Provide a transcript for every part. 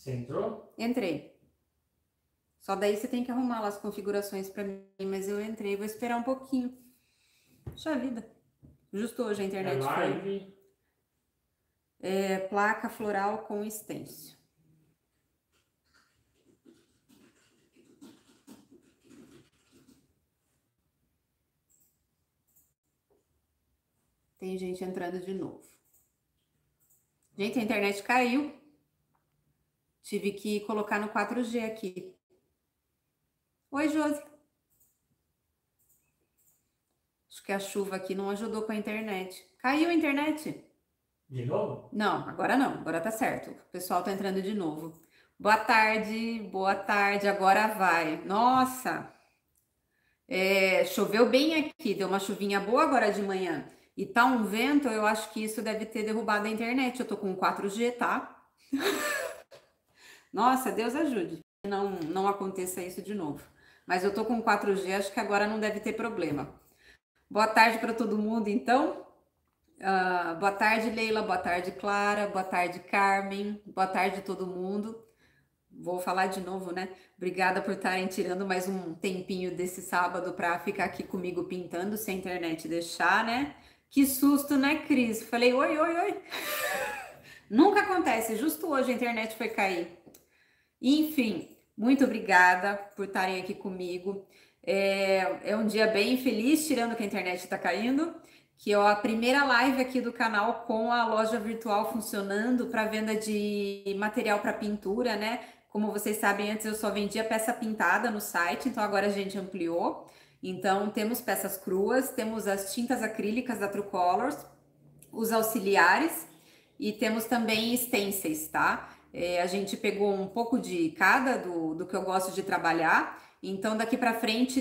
Você entrou? Entrei. Só daí você tem que arrumar lá as configurações pra mim, mas eu entrei, vou esperar um pouquinho. Puxa vida. Justo hoje a É internet foi. live. É placa floral com estêncil. Tem gente entrando de novo. Gente, a internet caiu. Tive que colocar no 4G aqui. Oi, Josi. Acho que a chuva aqui não ajudou com a internet. Caiu a internet? De novo? Não, agora tá certo. O pessoal tá entrando de novo. Boa tarde, agora vai. Nossa, choveu bem aqui, deu uma chuvinha boa agora de manhã. E tá um vento, eu acho que isso deve ter derrubado a internet. Eu tô com 4G, tá? Nossa, Deus ajude. Não aconteça isso de novo. Mas eu tô com 4G, acho que agora não deve ter problema. Boa tarde para todo mundo, então. Boa tarde, Leila. Boa tarde, Clara. Boa tarde, Carmen. Boa tarde, todo mundo. Vou falar de novo, né? Obrigada por estarem tirando mais um tempinho desse sábado para ficar aqui comigo pintando, se a internet deixar, né? Que susto, né, Cris? Falei, oi, oi, oi. Nunca acontece, justo hoje a internet foi cair. Enfim, muito obrigada por estarem aqui comigo. É um dia bem feliz, tirando que a internet está caindo, que é a primeira live aqui do canal com a loja virtual funcionando para venda de material para pintura, né? Como vocês sabem, antes eu só vendia peça pintada no site, então agora a gente ampliou. Então temos peças cruas, temos as tintas acrílicas da True Colors, os auxiliares e temos também stencils, tá? A gente pegou um pouco de cada do que eu gosto de trabalhar. Então daqui para frente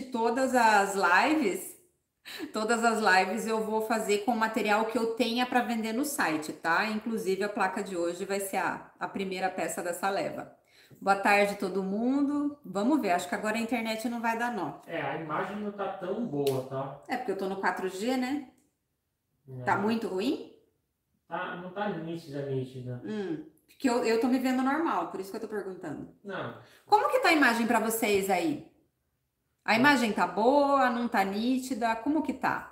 todas as lives eu vou fazer com o material que eu tenha para vender no site, tá? Inclusive a placa de hoje vai ser a primeira peça dessa leva. Boa tarde todo mundo. Vamos ver, acho que agora a internet não vai dar nó. A imagem não tá tão boa, tá? É porque eu tô no 4G, né? Tá muito ruim? Não tá nítida. Porque eu tô me vendo normal, por isso que eu tô perguntando. Não. Como que tá a imagem pra vocês aí? A imagem tá boa, não tá nítida? Como que tá?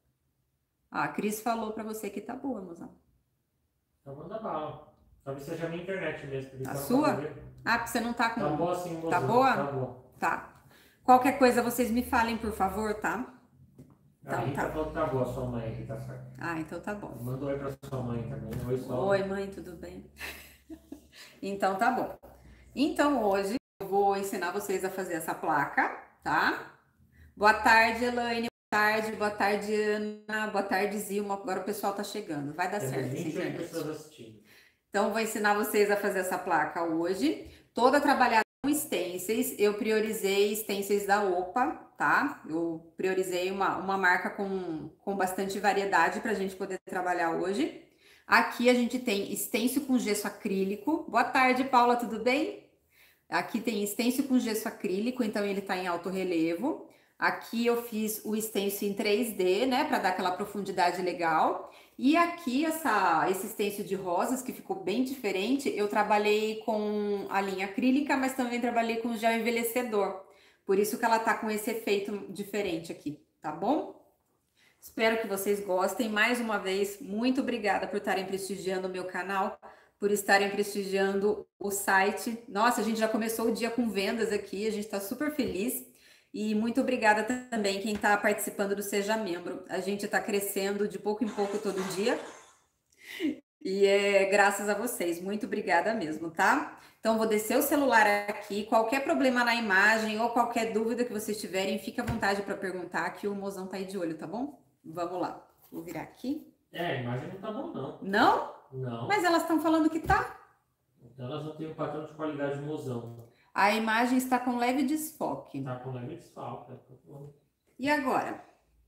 Ah, a Cris falou pra você que tá boa, mozão. Então manda bala. Talvez seja a minha internet mesmo. Porque A tá no sua? 4G. Ah, porque você não tá com... Tá boa sim, Tá moção. boa? Tá boa. Tá. Qualquer coisa vocês me falem, por favor, tá? A Então Rita tá. falou que tá boa, sua mãe aqui, tá certo. Ah, então tá bom. Manda um oi pra sua mãe também. Oi, só. Oi, mãe, tudo bem? Então tá bom. Então hoje eu vou ensinar vocês a fazer essa placa, tá? Boa tarde, Elaine. Boa tarde, Ana. Boa tarde, Zilma. Agora o pessoal tá chegando. Vai dar certo essa 28 internet. pessoas assistindo. Então, vou ensinar vocês a fazer essa placa hoje. Toda trabalhada com stencils. Eu priorizei stencils da Opa, tá? Eu priorizei uma marca com bastante variedade para a gente poder trabalhar hoje. Aqui a gente tem stencil com gesso acrílico. Boa tarde, Paula, tudo bem? Aqui tem stencil com gesso acrílico, então ele tá em alto relevo. Aqui eu fiz o stencil em 3D, né, para dar aquela profundidade legal. E aqui esse stencil de rosas, que ficou bem diferente, eu trabalhei com a linha acrílica, mas também trabalhei com gel envelhecedor. Por isso que ela tá com esse efeito diferente aqui, tá bom? Espero que vocês gostem. Mais uma vez, muito obrigada por estarem prestigiando o meu canal, por estarem prestigiando o site. Nossa, a gente já começou o dia com vendas aqui, a gente está super feliz. E muito obrigada também quem está participando do Seja Membro. A gente está crescendo de pouco em pouco todo dia. E é graças a vocês. Muito obrigada mesmo, tá? Então, vou descer o celular aqui. Qualquer problema na imagem ou qualquer dúvida que vocês tiverem, fique à vontade para perguntar, que o mozão tá aí de olho, tá bom? Vamos lá. Vou virar aqui. A imagem não tá bom, não. Não? Não. Mas elas estão falando que tá. Então elas não têm um padrão de qualidade mozão. A imagem está com leve desfoque. Tá com leve desfalque. E agora?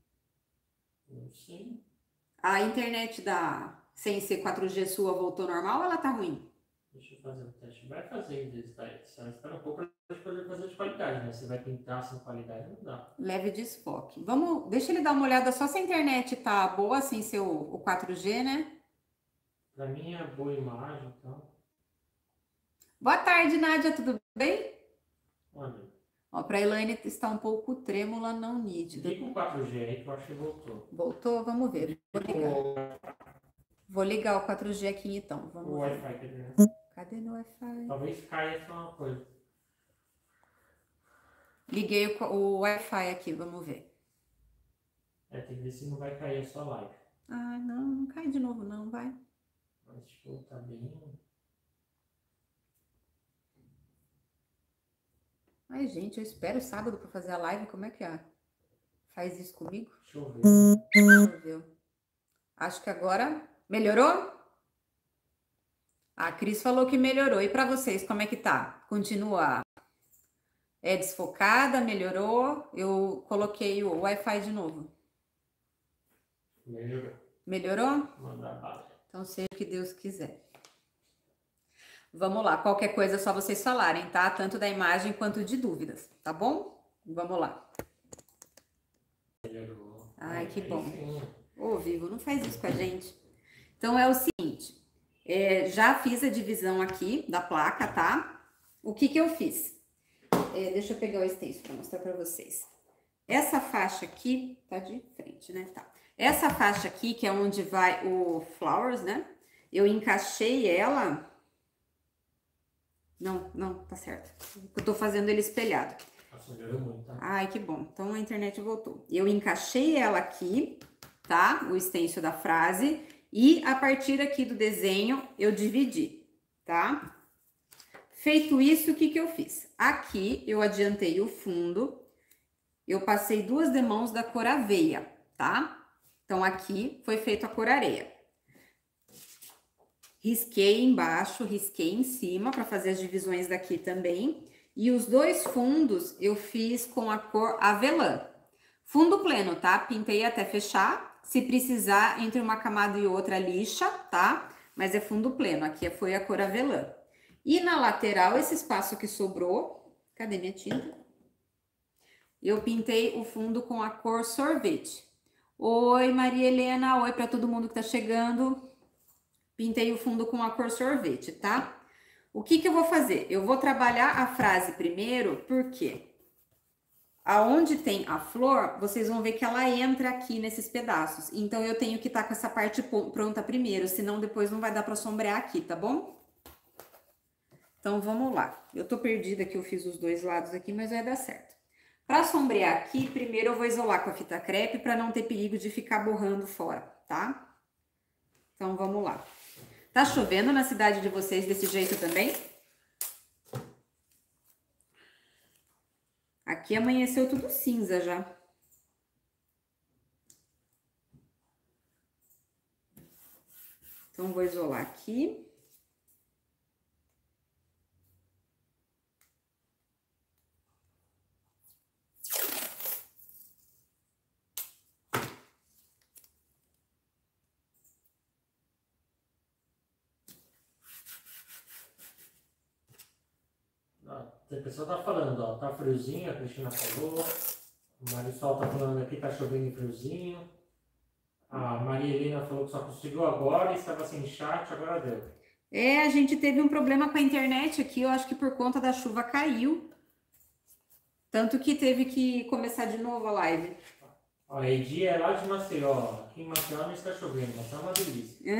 Não sei. A internet sem ser 4G sua voltou normal ou ela tá ruim? Deixa eu fazer um teste. Vai fazendo isso, tá? Só espera um pouco pra poder fazer de qualidade, né? Você vai pintar sem qualidade, não dá. Leve desfoque. Deixa ele dar uma olhada só se a internet tá boa sem ser o 4G, né? Pra mim é boa imagem, então. Boa tarde, Nádia, tudo bem? Olha, Ó, para a Elaine está um pouco trêmula, não nítida. liga o 4G aí que eu acho que voltou. Voltou? Vamos ver. Vou ligar. O Vou ligar o 4G aqui então. Vamos ver. Wi-Fi, quer dizer. Cadê meu Wi-Fi? Talvez caia só uma coisa. Liguei o Wi-Fi aqui, vamos ver. É, tem que ver se não vai cair a sua live. Ah, não cai de novo não, vai. Mas, tipo, tá bem... Ai, gente, eu espero sábado para fazer a live, como é que é? Faz isso comigo? Deixa eu ver. Choveu. Acho que agora melhorou? A Cris falou que melhorou. E para vocês, como é que tá? Continua desfocada? Melhorou? Eu coloquei o Wi-Fi de novo. Melhorou. Melhorou? Mandar bala. Então, seja o que Deus quiser. Vamos lá, qualquer coisa é só vocês falarem, tá? Tanto da imagem quanto de dúvidas, tá bom? Vamos lá. Melhorou. Ai, que bom. Sim. Ô, Vivo, não faz isso com a gente. Então, é o seguinte, já fiz a divisão aqui da placa, tá? O que que eu fiz? Deixa eu pegar o extenso para mostrar para vocês. Essa faixa aqui, tá de frente, né? Tá. Essa faixa aqui, que é onde vai o flowers, né? Eu encaixei ela... Não, tá certo. Eu tô fazendo ele espelhado. Nossa, melhorou muito, tá? Ai, que bom. Então a internet voltou. Eu encaixei ela aqui, tá? O extenso da frase. E a partir aqui do desenho, eu dividi, tá? Feito isso, o que que eu fiz? Aqui, eu adiantei o fundo. Eu passei 2 demãos da cor aveia, tá? Então, aqui foi feito a cor areia. Risquei embaixo, risquei em cima para fazer as divisões daqui também. E os 2 fundos eu fiz com a cor avelã. Fundo pleno, tá? Pintei até fechar. Se precisar, entre uma camada e outra, lixa, tá? Mas é fundo pleno. Aqui foi a cor avelã. E na lateral, esse espaço que sobrou... Cadê minha tinta? Eu pintei o fundo com a cor sorvete. Oi, Maria Helena. Oi para todo mundo que tá chegando. Pintei o fundo com a cor sorvete, tá? O que que eu vou fazer? Eu vou trabalhar a frase primeiro, porque aonde tem a flor, vocês vão ver que ela entra aqui nesses pedaços. Então, eu tenho que estar com essa parte pronta primeiro, senão depois não vai dar para sombrear aqui, tá bom? Então, vamos lá. Eu tô perdida que eu fiz os 2 lados aqui, mas vai dar certo. Para sombrear aqui, primeiro eu vou isolar com a fita crepe para não ter perigo de ficar borrando fora, tá? Então, vamos lá. Tá chovendo na cidade de vocês desse jeito também? Aqui amanheceu tudo cinza já. Então, vou isolar aqui. A pessoa tá falando, ó, tá friozinho, a Cristina falou. O Marisol tá falando aqui, tá chovendo e friozinho. A Maria Helena falou que só conseguiu agora e estava sem chat, agora deu. A gente teve um problema com a internet aqui, eu acho que por conta da chuva caiu. Tanto que teve que começar de novo a live. Ó, a Edi é lá de Maceió. Aqui em Maceió não está chovendo, mas é uma delícia.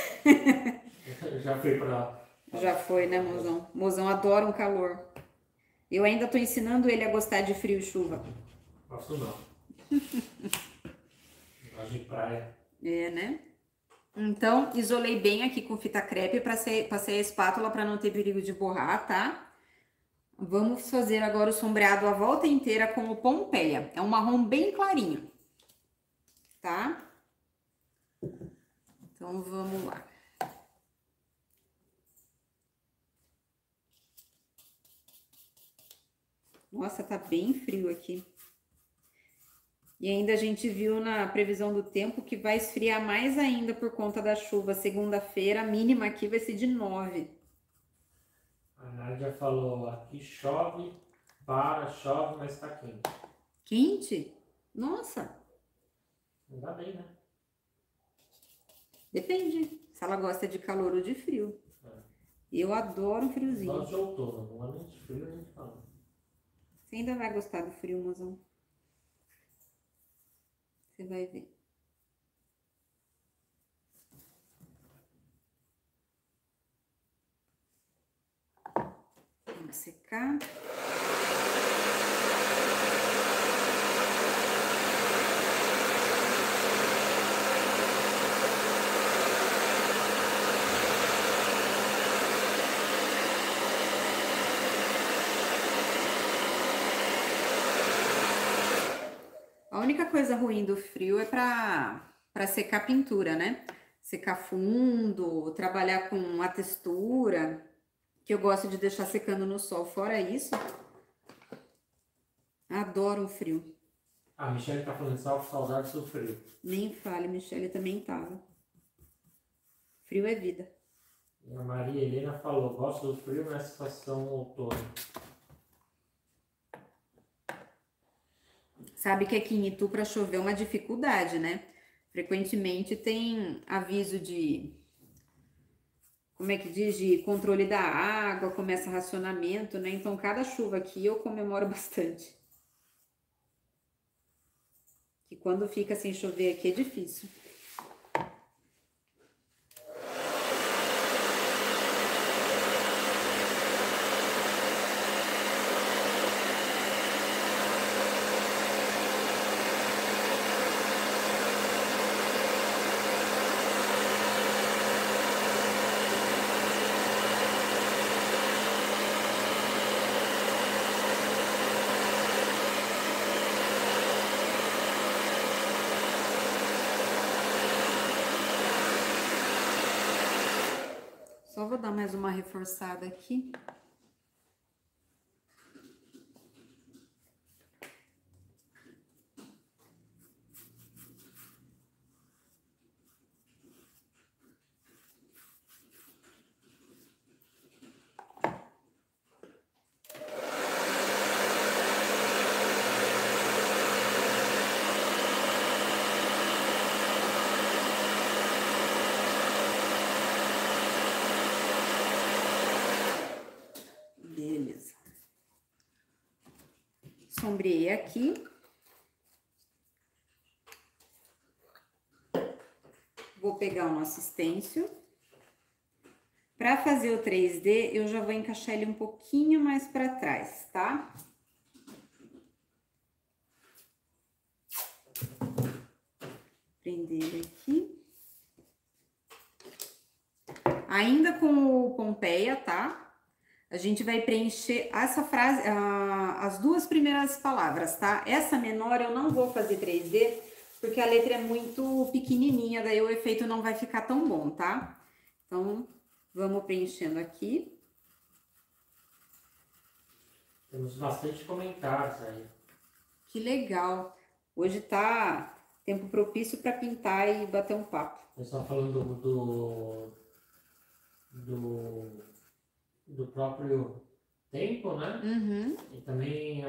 Já foi pra lá. Já foi, né, mozão? Mozão adora um calor. Eu ainda tô ensinando ele a gostar de frio e chuva. Gosto não. Gosto de praia. Né? Então, isolei bem aqui com fita crepe, passei a espátula para não ter perigo de borrar, tá? Vamos fazer agora o sombreado a volta inteira com o Pompeia. É um marrom bem clarinho, tá? Então, vamos lá. Nossa, tá bem frio aqui. E ainda a gente viu na previsão do tempo que vai esfriar mais ainda por conta da chuva. Segunda-feira, a mínima aqui vai ser de 9. A Nádia falou, aqui chove, chove, mas tá quente. Quente? Nossa! Ainda bem, né? Depende, se ela gosta de calor ou de frio. Eu adoro um friozinho. Gosto de outono, não gosto nem de frio, nem de calor. Você ainda vai gostar do frio, mozão. Você vai ver. Vamos secar. A única coisa ruim do frio é para secar pintura, né? Secar fundo, trabalhar com a textura, que eu gosto de deixar secando no sol. Fora isso, adoro o frio. A Michelle tá falando saudades do frio. Nem fale, Michelle também tava. Frio é vida. E a Maria Helena falou, gosto do frio na estação outono. Sabe que aqui em Itu para chover é uma dificuldade, né? Frequentemente tem aviso de, como é que diz, de controle da água, começa racionamento, né? Então cada chuva aqui eu comemoro bastante. Que quando fica sem chover aqui é difícil. Só vou dar mais uma reforçada aqui. Beleza. Sombreei aqui. Vou pegar o nosso stencil. Para fazer o 3D, eu já vou encaixar ele um pouquinho mais para trás, tá? Prender ele aqui. Ainda com o Pompeia, tá? A gente vai preencher essa frase, as duas primeiras palavras, tá? Essa menor eu não vou fazer 3D, porque a letra é muito pequenininha, daí o efeito não vai ficar tão bom, tá? Então, vamos preenchendo aqui. Temos bastante comentários aí. Que legal! Hoje tá tempo propício para pintar e bater um papo. Eu estava falando do próprio tempo, né? Uhum. E também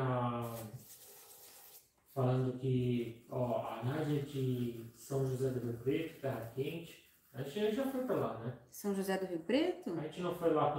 falando que a Nádia de São José do Rio Preto, Terra Quente, a gente já foi pra lá, né? São José do Rio Preto? A gente não foi lá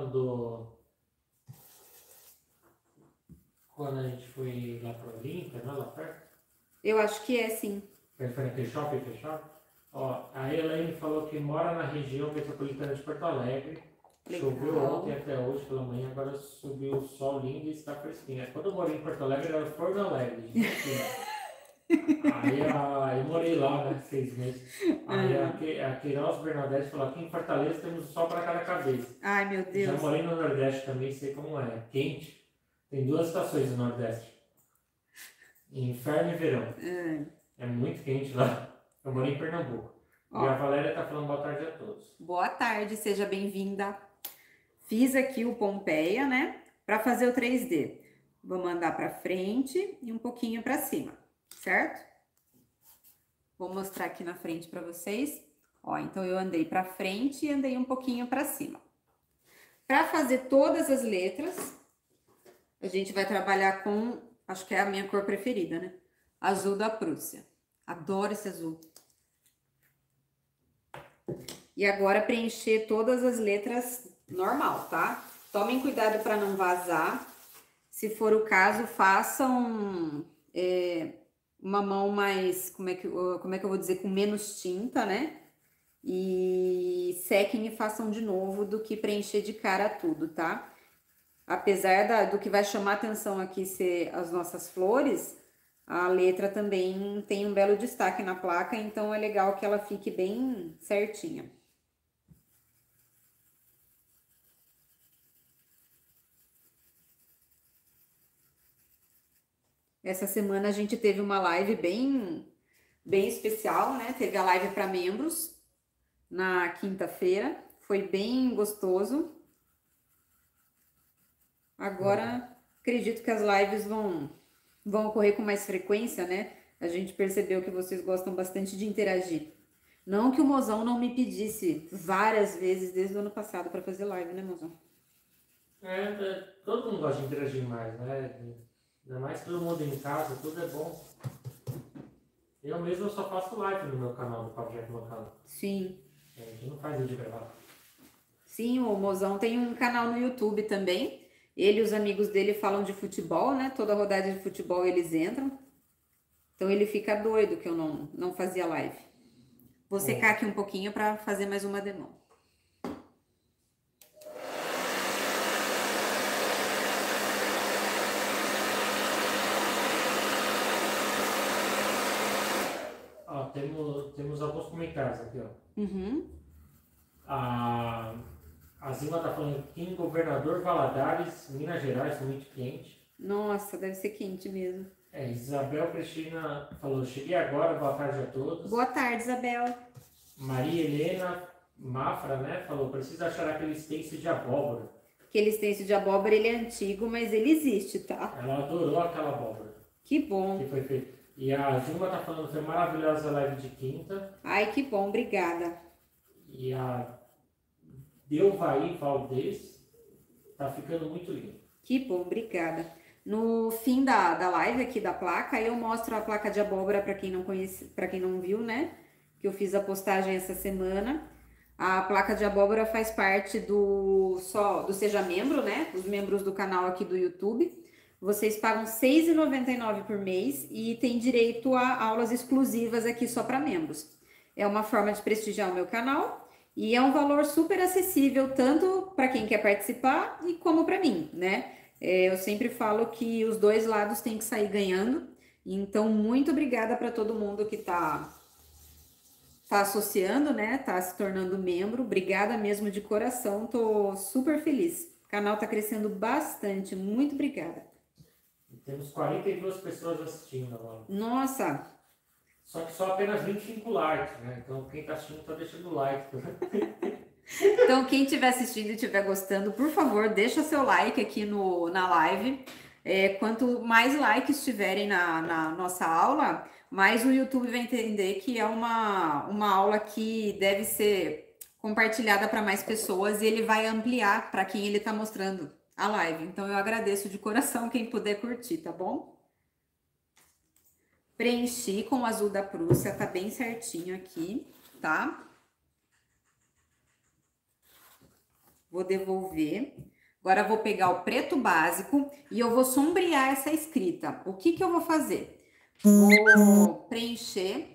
quando a gente foi lá pra Olímpia, né? Lá perto? Eu acho que é, sim. Foi naquele shopping fechado? A Elaine falou que mora na região metropolitana de Porto Alegre. Legal. Choveu ontem até hoje pela manhã, agora subiu o sol lindo e está fresquinho. Quando eu morei em Porto Alegre, era Forno Alegre, gente. Aí eu morei lá, né, 6 meses. Aí a Queiroz Bernadette falou, aqui em Fortaleza temos o sol para cada cabeça. Ai, meu Deus. Já morei no Nordeste também, sei como é. Quente. Tem 2 estações no Nordeste. Inverno e verão. É muito quente lá. Eu morei em Pernambuco. E a Valéria tá falando boa tarde a todos. Boa tarde, seja bem-vinda. Fiz aqui o Pompeia, né? Para fazer o 3D. Vou mandar para frente e um pouquinho para cima, certo? Vou mostrar aqui na frente para vocês. Então eu andei para frente e andei um pouquinho para cima. Para fazer todas as letras, a gente vai trabalhar com, acho que é a minha cor preferida, né? Azul da Prússia. Adoro esse azul. E agora preencher todas as letras normal, tá? Tomem cuidado para não vazar. Se for o caso, façam uma mão mais, como é que eu vou dizer, com menos tinta, né? E sequem e façam de novo do que preencher de cara tudo, tá? Apesar do que vai chamar atenção aqui ser as nossas flores, a letra também tem um belo destaque na placa, então é legal que ela fique bem certinha. Essa semana a gente teve uma live bem especial, né? Teve a live para membros na quinta-feira, foi bem gostoso. Agora acredito que as lives vão ocorrer com mais frequência, né? A gente percebeu que vocês gostam bastante de interagir. Não que o Mozão não me pedisse várias vezes desde o ano passado para fazer live, né, Mozão? Todo mundo gosta de interagir mais, né? Ainda mais todo mundo em casa, tudo é bom. Eu mesmo só faço live no meu canal, no Papo Reto Local. Sim. A gente não faz vídeo gravado. Sim, o Mozão tem um canal no YouTube também. Ele e os amigos dele falam de futebol, né? Toda rodada de futebol eles entram. Então ele fica doido que eu não fazia live. Vou secar aqui um pouquinho para fazer mais uma demão. Ó, temos alguns comentários aqui, ó. Uhum. A Zima tá falando aqui em Governador Valadares, Minas Gerais, muito quente. Nossa, deve ser quente mesmo. Isabel Cristina falou, cheguei agora, boa tarde a todos. Boa tarde, Isabel. Maria Helena Mafra, né, falou, precisa achar aquele stencil de abóbora. Aquele stencil de abóbora, ele é antigo, mas ele existe, tá? Ela adorou aquela abóbora. Que bom. Que foi feito. E a Zuma tá falando, foi maravilhosa a live de quinta. Ai, que bom, obrigada. E a Delvaí Valdez tá ficando muito lindo. Que bom, obrigada. No fim da live aqui da placa, eu mostro a placa de abóbora para quem não conhece, para quem não viu, né? Que eu fiz a postagem essa semana. A placa de abóbora faz parte do Seja Membro, né? Os membros do canal aqui do YouTube. Vocês pagam R$ 6,99 por mês e tem direito a aulas exclusivas aqui só para membros. É uma forma de prestigiar o meu canal e é um valor super acessível tanto para quem quer participar e como para mim, né? Eu sempre falo que os dois lados têm que sair ganhando. Então, muito obrigada para todo mundo que tá associando, né? Tá se tornando membro. Obrigada mesmo de coração. Tô super feliz. O canal tá crescendo bastante. Muito obrigada. Temos 42 pessoas assistindo agora. Nossa! Só que só apenas 25 likes, né? Então quem tá assistindo tá deixando o like. Então quem estiver assistindo e estiver gostando, por favor, deixa seu like aqui na live. Quanto mais likes tiverem na nossa aula, mais o YouTube vai entender que é uma aula que deve ser compartilhada para mais pessoas e ele vai ampliar para quem ele está mostrando a live. Então eu agradeço de coração quem puder curtir, tá bom? Preenchi com o azul da Prússia, tá bem certinho aqui, tá? Vou devolver. Agora vou pegar o preto básico e eu vou sombrear essa escrita. O que que eu vou fazer? Vou preencher.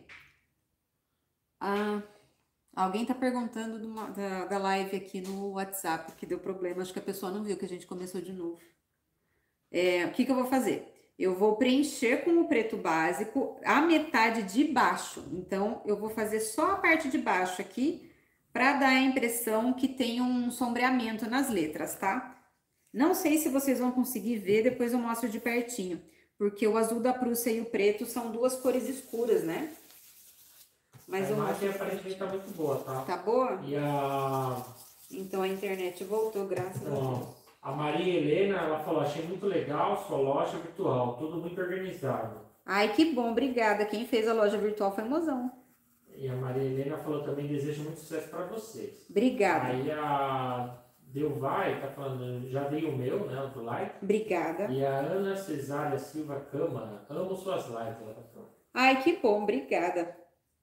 Alguém tá perguntando da live aqui no WhatsApp, que deu problema. Acho que a pessoa não viu que a gente começou de novo. O que que eu vou fazer? Eu vou preencher com o preto básico a metade de baixo. Então, eu vou fazer só a parte de baixo aqui, para dar a impressão que tem um sombreamento nas letras, tá? Não sei se vocês vão conseguir ver, depois eu mostro de pertinho. Porque o azul da Prússia e o preto são duas cores escuras, né? Mas a imagem aparentemente tá muito boa, tá? Tá boa? Então a internet voltou, graças a Deus. A Maria Helena, ela falou, achei muito legal sua loja virtual, tudo muito organizado. Ai, que bom, obrigada. Quem fez a loja virtual foi o Mozão. E a Maria Helena falou também, desejo muito sucesso para vocês. Obrigada. Aí a Delvai tá falando, já dei o meu, né, o do like. Obrigada. E a Ana Cesária Silva Câmara, amo suas lives, ela tá falando. Ai, que bom, obrigada.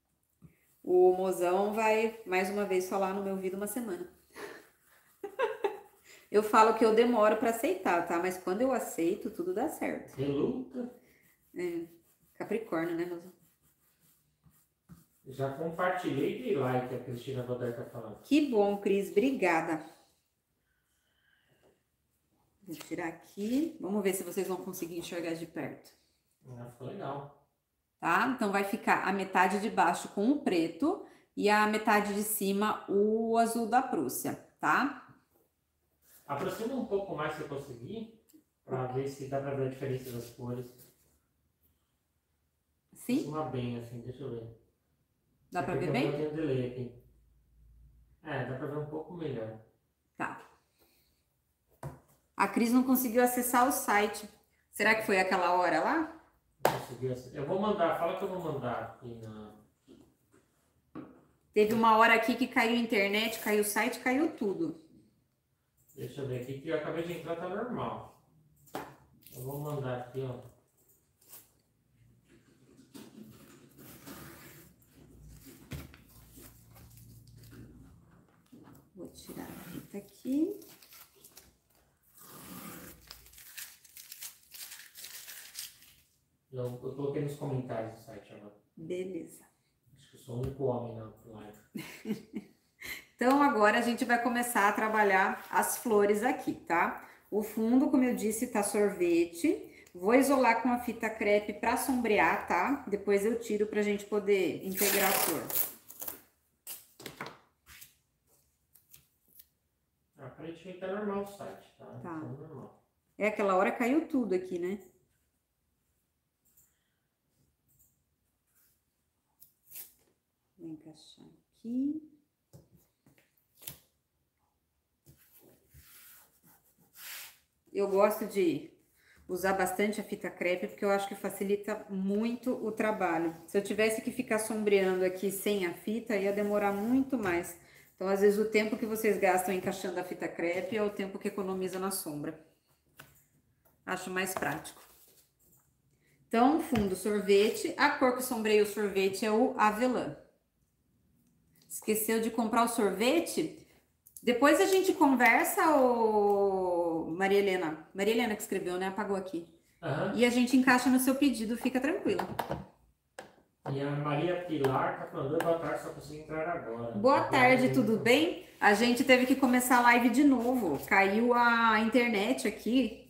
O Mozão vai mais uma vez falar no meu ouvido uma semana. Eu falo que eu demoro para aceitar, tá? Mas quando eu aceito, tudo dá certo. Reluta. É, Capricórnio, né, Rosa? Já compartilhei de like, a Cristina Godoy tá falando. Que bom, Cris. Obrigada. Vou tirar aqui. Vamos ver se vocês vão conseguir enxergar de perto. Ficou legal. Tá? Então, vai ficar a metade de baixo com o preto e a metade de cima o azul da Prússia, tá? Aproxima um pouco mais se eu conseguir, para ver se dá para ver a diferença das cores. Sim? Aproxima bem, assim, deixa eu ver. Dá para ver bem? Eu tenho um delay aqui. Dá para ver um pouco melhor. Tá. A Cris não conseguiu acessar o site. Será que foi aquela hora lá? Eu vou mandar, fala que eu vou mandar aqui na... Teve uma hora aqui que caiu a internet, caiu o site, caiu tudo. Deixa eu ver aqui, que eu acabei de entrar, tá normal. Eu vou mandar aqui, ó. Vou tirar a fita aqui. Eu coloquei nos comentários do site agora. Beleza. Acho que eu sou o único homem na live. Então, agora a gente vai começar a trabalhar as flores aqui, tá? O fundo, como eu disse, tá sorvete. Vou isolar com a fita crepe para sombrear, tá? Depois eu tiro pra gente poder integrar a flor. Aparentemente tá normal o site, tá? Tá. Normal. Aquela hora caiu tudo aqui, né? Vou encaixar aqui. Eu gosto de usar bastante a fita crepe, porque eu acho que facilita muito o trabalho. Se eu tivesse que ficar sombreando aqui sem a fita, ia demorar muito mais. Então, às vezes, o tempo que vocês gastam encaixando a fita crepe é o tempo que economiza na sombra. Acho mais prático. Então, fundo sorvete. A cor que sombreia o sorvete é o avelã. Esqueceu de comprar o sorvete? Depois a gente conversa, ô Maria Helena. Maria Helena que escreveu, né? Apagou aqui. Uhum. E a gente encaixa no seu pedido, fica tranquila. E a Maria Pilar tá falando, boa tarde, só consegui entrar agora. Boa tarde, tudo bem? A gente teve que começar a live de novo. Caiu a internet aqui.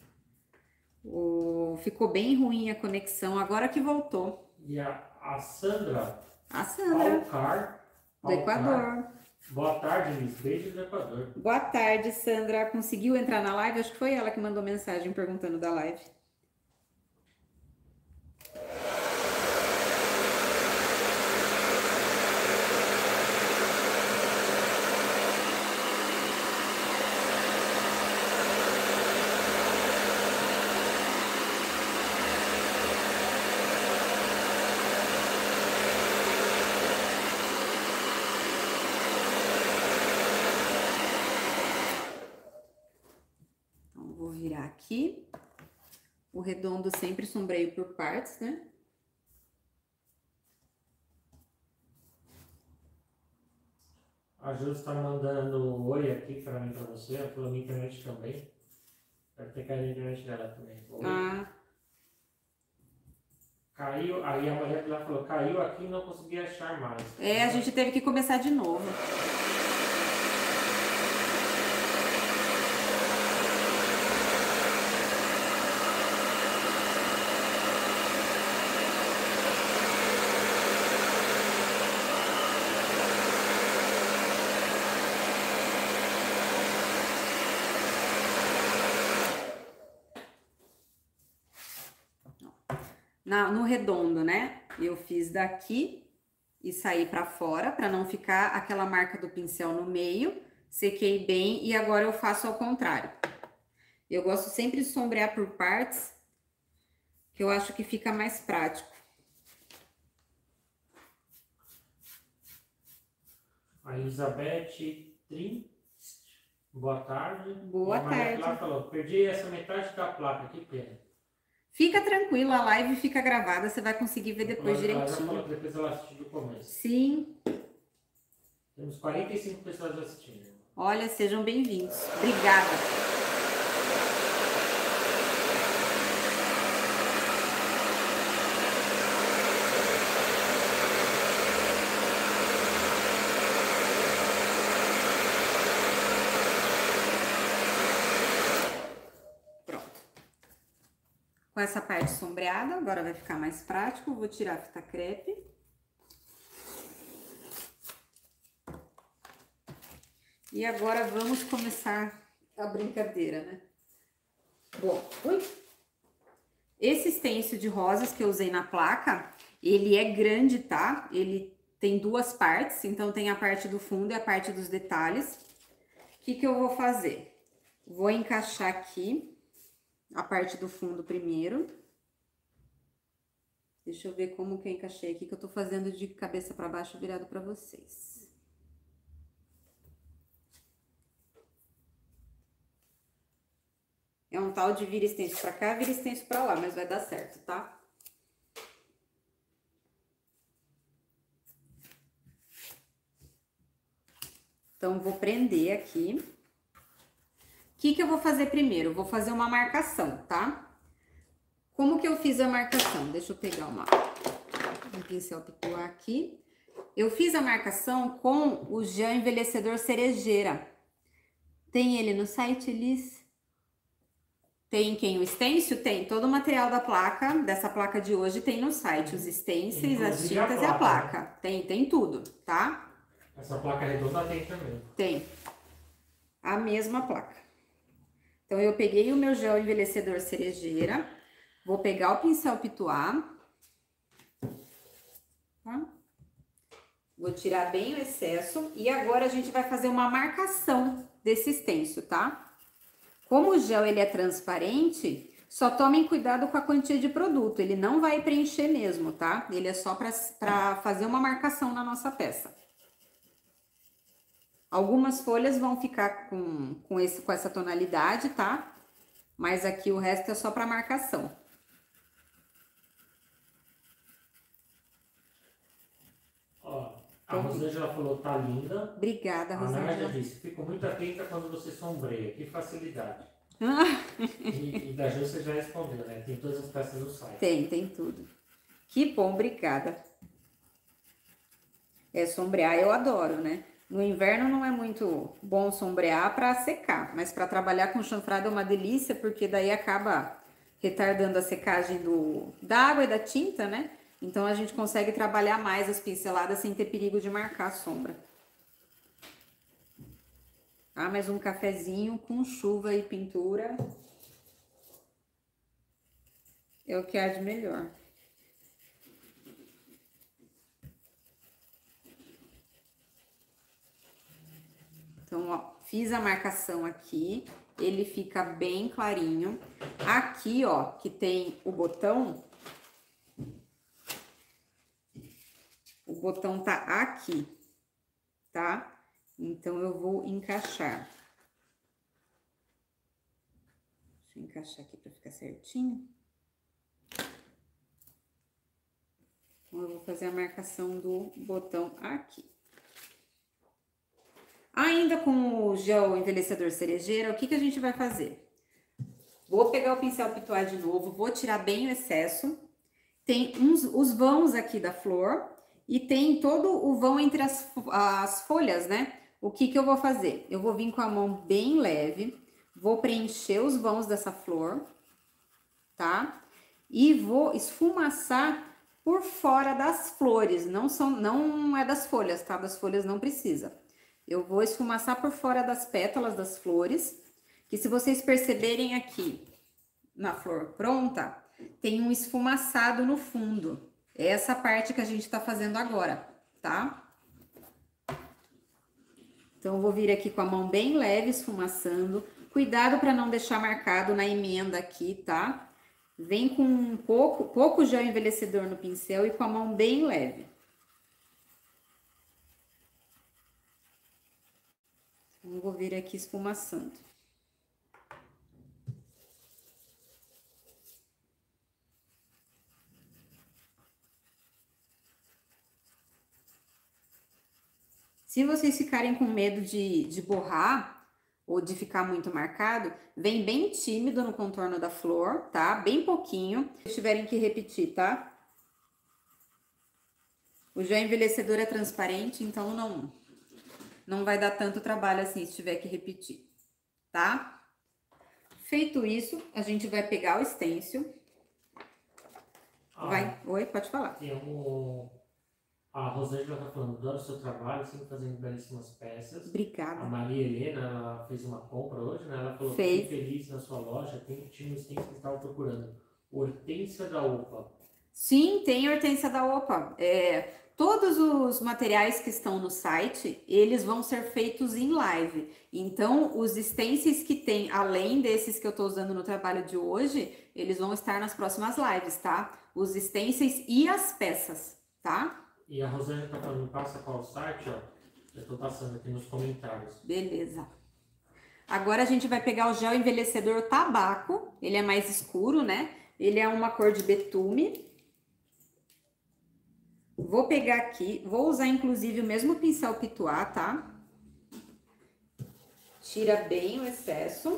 Ficou bem ruim a conexão, agora que voltou. E a Sandra. A Sandra. Do Equador. Boa tarde, Miss. Beijo do Equador. Boa tarde, Sandra. Conseguiu entrar na live? Acho que foi ela que mandou mensagem perguntando da live. Aqui, o redondo sempre sombreio por partes, né? A Ju está mandando oi aqui para mim, para você, pela minha internet também. Deve ter caído a internet dela também. Oi. Ah. Caiu, aí a Maria Pilar falou, caiu aqui e não consegui achar mais. A gente teve que começar de novo. No redondo, né? Eu fiz daqui e saí pra fora, pra não ficar aquela marca do pincel no meio. Sequei bem e agora eu faço ao contrário. Eu gosto sempre de sombrear por partes, que eu acho que fica mais prático. A Elizabeth Trin, boa tarde. Boa tarde. A Maria Pilar falou, perdi essa metade da placa, que pena. Fica tranquilo, a live fica gravada, você vai conseguir ver depois direitinho. Ela falou que depois ela assistiu do começo. Sim. Temos 45 pessoas assistindo. Olha, sejam bem-vindos. Obrigada. Com essa parte sombreada, agora vai ficar mais prático. Vou tirar a fita crepe. E agora vamos começar a brincadeira, né? Bom, esse stencil de rosas que eu usei na placa, ele é grande, tá? Ele tem duas partes, então tem a parte do fundo e a parte dos detalhes. O que que eu vou fazer? Vou encaixar aqui a parte do fundo primeiro. Deixa eu ver como que eu encaixei aqui, que eu tô fazendo de cabeça para baixo virado para vocês. É um tal de vira stencil para cá, vira stencil para lá, mas vai dar certo, tá? Então, vou prender aqui. O que que eu vou fazer primeiro? Eu vou fazer uma marcação, tá? Como que eu fiz a marcação? Deixa eu pegar um pincel picuar aqui. Eu fiz a marcação com o gel envelhecedor cerejeira. Tem ele no site, Elis? Tem quem? O stencil? Tem. Todo o material da placa, dessa placa de hoje, tem no site. Os stencils, as tintas e a placa. Tem tudo, tá? Essa placa redonda tem também. Tem. A mesma placa. Então, eu peguei o meu gel envelhecedor cerejeira. Vou pegar o pincel pituar. Tá? Vou tirar bem o excesso. E agora, a gente vai fazer uma marcação desse stencil, tá? Como o gel ele é transparente, só tomem cuidado com a quantia de produto. Ele não vai preencher mesmo, tá? Ele é só para fazer uma marcação na nossa peça. Algumas folhas vão ficar com essa tonalidade, tá? Mas aqui o resto é só para marcação. Ó, a Rosângela falou, tá linda. Obrigada, Rosângela. A Nádia disse, fico muito atenta quando você sombreia. Que facilidade. E da Ju você já respondeu, né? Tem todas as peças no site. Tem tudo. Que bom, obrigada. É, sombrear eu adoro, né? No inverno não é muito bom sombrear para secar, mas para trabalhar com chanfrado é uma delícia, porque daí acaba retardando a secagem da água e da tinta, né? Então a gente consegue trabalhar mais as pinceladas sem ter perigo de marcar a sombra. Ah, mais um cafezinho com chuva e pintura é o que há de melhor. Então, ó, fiz a marcação aqui, ele fica bem clarinho. Aqui, ó, que tem o botão tá aqui, tá? Então, eu vou encaixar. Deixa eu encaixar aqui pra ficar certinho. Então, eu vou fazer a marcação do botão aqui. Ainda com o gel envelhecedor cerejeira, o que que a gente vai fazer? Vou pegar o pincel pituar de novo, vou tirar bem o excesso. Tem os vãos aqui da flor e tem todo o vão entre as folhas, né? O que que eu vou fazer? Eu vou vir com a mão bem leve, vou preencher os vãos dessa flor, tá? E vou esfumaçar por fora das flores, não é das folhas, tá? Das folhas não precisa. Eu vou esfumaçar por fora das pétalas das flores, que se vocês perceberem aqui na flor pronta, tem um esfumaçado no fundo. É essa parte que a gente tá fazendo agora, tá? Então, eu vou vir aqui com a mão bem leve, esfumaçando. Cuidado para não deixar marcado na emenda aqui, tá? Vem com um pouco gel envelhecedor no pincel e com a mão bem leve. Então, vou vir aqui esfumaçando. Se vocês ficarem com medo de borrar ou de ficar muito marcado, vem bem tímido no contorno da flor, tá? Bem pouquinho. Se tiverem que repetir, tá? O gel envelhecedor é transparente, então não vai dar tanto trabalho assim se tiver que repetir, tá? Feito isso, a gente vai pegar o stencil. Oi, pode falar. A Rosângela tá falando, adoro o seu trabalho, sempre fazendo belíssimas peças. Obrigada. A Maria Helena, ela fez uma compra hoje, né? Ela falou que fiquei feliz na sua loja, tinha um stencil que estava procurando. Hortênsia da Opa. Sim, tem hortênsia da Opa. Todos os materiais que estão no site, eles vão ser feitos em live. Então, os stencils que tem, além desses que eu tô usando no trabalho de hoje, eles vão estar nas próximas lives, tá? Os stencils e as peças, tá? E a Rosângela tá falando, passa qual site, ó. Eu tô passando aqui nos comentários. Beleza. Agora a gente vai pegar o gel envelhecedor tabaco. Ele é mais escuro, né? Ele é uma cor de betume. Vou pegar aqui, vou usar inclusive o mesmo pincel Pituá, tá? Tira bem o excesso.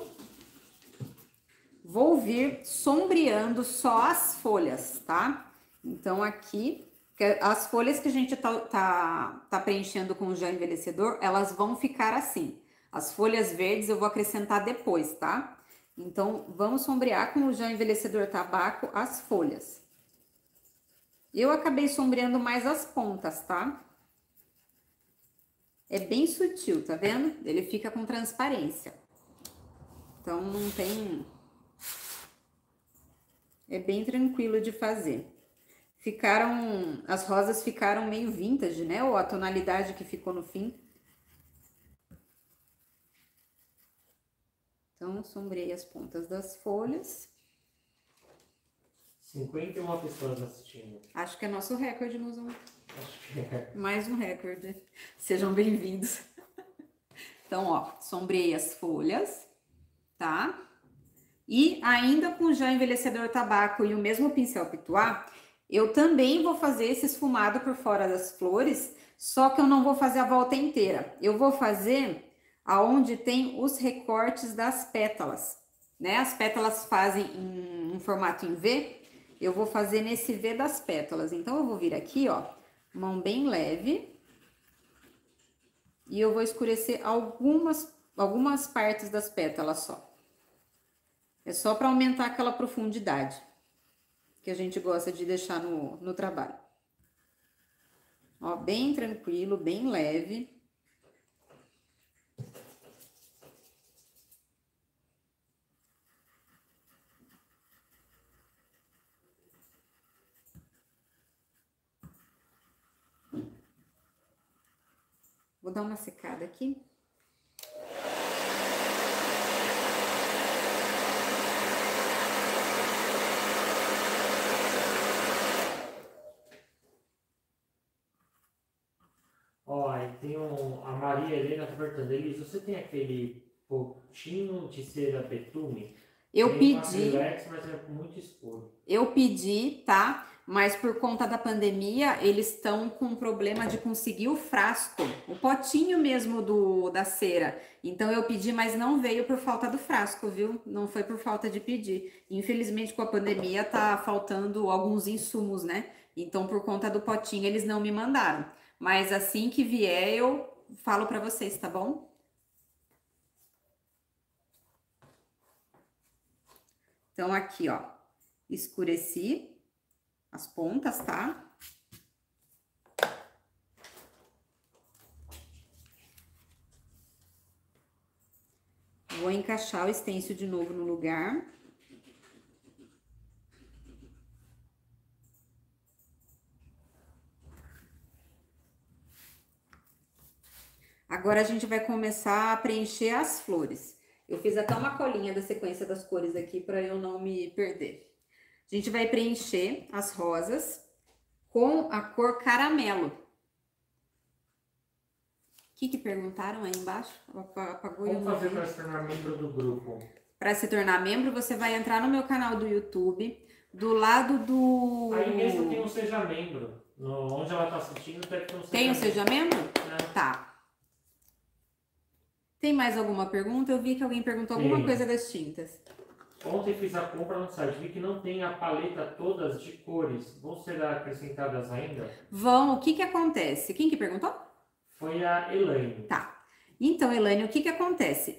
Vou vir sombreando só as folhas, tá? Então aqui, as folhas que a gente tá preenchendo com o gel envelhecedor, elas vão ficar assim. As folhas verdes eu vou acrescentar depois, tá? Então, vamos sombrear com o gel envelhecedor tabaco as folhas. Eu acabei sombreando mais as pontas, tá? É bem sutil, tá vendo? Ele fica com transparência. Então, não tem... É bem tranquilo de fazer. As rosas ficaram meio vintage, né? Ou a tonalidade que ficou no fim. Então, sombrei as pontas das folhas. 51 pessoas assistindo. Acho que é nosso recorde, Mozão. Acho que é. Mais um recorde. Sejam bem-vindos. Então, ó, sombrei as folhas, tá? E ainda com o gel envelhecedor tabaco e o mesmo pincel Pituá, eu também vou fazer esse esfumado por fora das flores, só que eu não vou fazer a volta inteira. Eu vou fazer aonde tem os recortes das pétalas, né? As pétalas fazem em formato em V, eu vou fazer nesse V das pétalas. Então, eu vou vir aqui, ó, mão bem leve, e eu vou escurecer algumas partes das pétalas só. É só para aumentar aquela profundidade que a gente gosta de deixar no trabalho. Ó, bem tranquilo, bem leve. Vou dar uma secada aqui. Ó, aí tem a Maria Helena tá perguntando, Elis, você tem aquele potinho de cera betume? Eu tem pedi. Acrylex, mas é muito escuro. Eu pedi, tá? Mas por conta da pandemia, eles estão com problema de conseguir o frasco, o potinho mesmo da cera. Então eu pedi, mas não veio por falta do frasco, viu? Não foi por falta de pedir. Infelizmente, com a pandemia, tá faltando alguns insumos, né? Então, por conta do potinho, eles não me mandaram. Mas assim que vier, eu falo pra vocês, tá bom? Então, aqui, ó, escureci as pontas, tá? Vou encaixar o stencil de novo no lugar. Agora, a gente vai começar a preencher as flores. Eu fiz até uma colinha da sequência das cores aqui para eu não me perder. A gente vai preencher as rosas com a cor caramelo. O que perguntaram aí embaixo? Apagou. Como fazer para se tornar membro do grupo? Para se tornar membro, você vai entrar no meu canal do YouTube, do lado do... Aí mesmo tem um Seja Membro. Onde ela tá assistindo, deve ter um Seja Membro. Tem um Seja Membro? É. Tá. Tem mais alguma pergunta? Eu vi que alguém perguntou alguma Tem. coisa das tintas. Ontem fiz a compra no site, vi que não tem a paleta todas de cores. Vão ser acrescentadas ainda? Vão, o que que acontece? Quem que perguntou? Foi a Elaine. Tá. Então, Elaine, o que que acontece?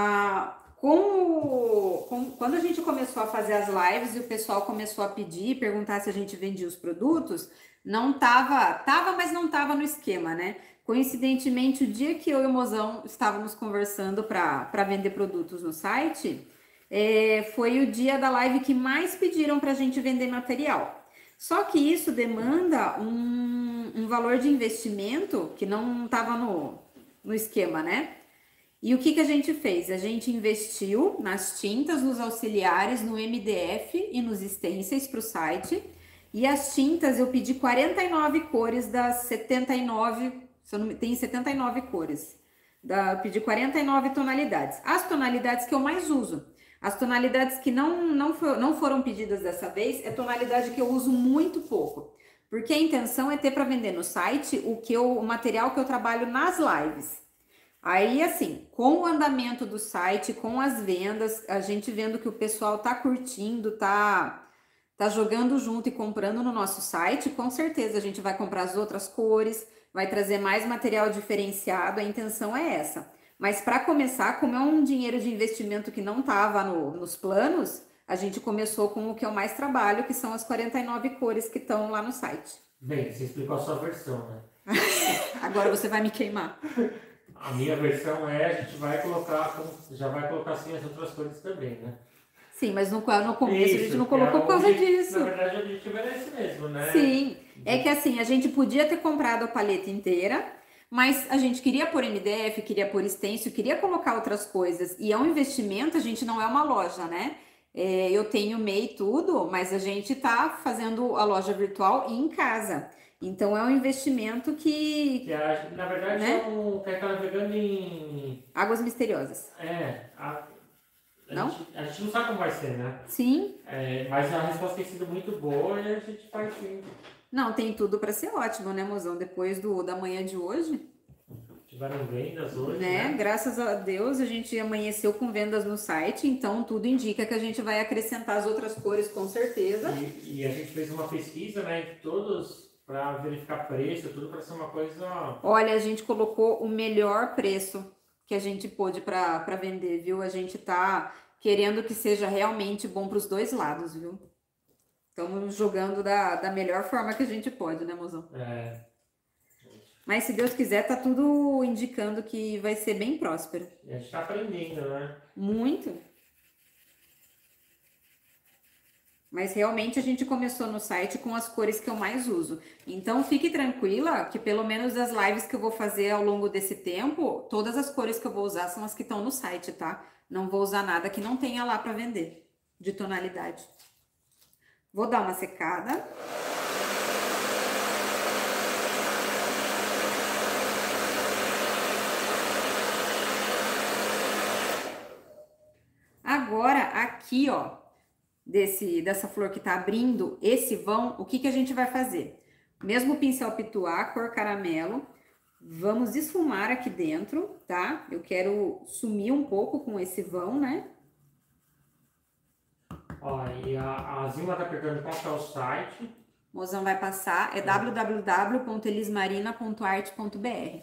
Quando a gente começou a fazer as lives e o pessoal começou a pedir, perguntar se a gente vendia os produtos, não tava, mas não tava no esquema, né? Coincidentemente, o dia que eu e o Mozão estávamos conversando para vender produtos no site, foi o dia da live que mais pediram para a gente vender material. Só que isso demanda um valor de investimento que não estava no esquema, né? E o que que a gente fez? A gente investiu nas tintas, nos auxiliares, no MDF e nos stencils para o site. E as tintas eu pedi 49 cores das 79, se eu não, tem 79 cores. Eu pedi 49 tonalidades. As tonalidades que eu mais uso. As tonalidades que não foram pedidas dessa vez é tonalidade que eu uso muito pouco. Porque a intenção é ter para vender no site o material que eu trabalho nas lives. Aí, assim, com o andamento do site, com as vendas, a gente vendo que o pessoal tá curtindo, tá jogando junto e comprando no nosso site, com certeza a gente vai comprar as outras cores, vai trazer mais material diferenciado, a intenção é essa. Mas para começar, como é um dinheiro de investimento que não estava nos planos, a gente começou com o que eu mais trabalho, que são as 49 cores que estão lá no site. Bem, você explicou a sua versão, né? Agora você vai me queimar. A minha versão é, a gente vai colocar, já vai colocar assim as outras cores também, né? Sim, mas no começo a gente não que colocou por causa disso. Na verdade, o objetivo era esse mesmo, né? Sim, é que assim, a gente podia ter comprado a paleta inteira, mas a gente queria pôr MDF, queria pôr stencil, queria colocar outras coisas. E é um investimento, a gente não é uma loja, né? Eu tenho MEI e tudo, mas a gente tá fazendo a loja virtual em casa. Então é um investimento que na verdade, né? que tá navegando em... Águas misteriosas. Não? A gente não sabe como vai ser, né? Sim. Mas a resposta tem sido muito boa e a gente faz sim. Não, tem tudo para ser ótimo, né, mozão? Depois da manhã de hoje. Tiveram vendas hoje, né? Graças a Deus a gente amanheceu com vendas no site, então tudo indica que a gente vai acrescentar as outras cores com certeza. E a gente fez uma pesquisa, né, de todos para verificar preço, tudo para ser uma coisa... Olha, a gente colocou o melhor preço que a gente pôde para vender, viu? A gente tá querendo que seja realmente bom para os dois lados, viu? Estamos jogando da melhor forma que a gente pode, né, mozão? Mas se Deus quiser, tá tudo indicando que vai ser bem próspero. E a gente tá aprendendo, né? Muito. Mas realmente a gente começou no site com as cores que eu mais uso. Então fique tranquila que pelo menos as lives que eu vou fazer ao longo desse tempo, todas as cores que eu vou usar são as que estão no site, tá? Não vou usar nada que não tenha lá para vender, de tonalidade. Vou dar uma secada. Agora, aqui, ó, dessa flor que tá abrindo esse vão, o que que a gente vai fazer? Mesmo pincel pituá, cor caramelo, vamos esfumar aqui dentro, tá? Eu quero sumir um pouco com esse vão, né? Ó, e a Zilma tá perguntando qual que é o site. O mozão vai passar, é www.elismarina.arte.br.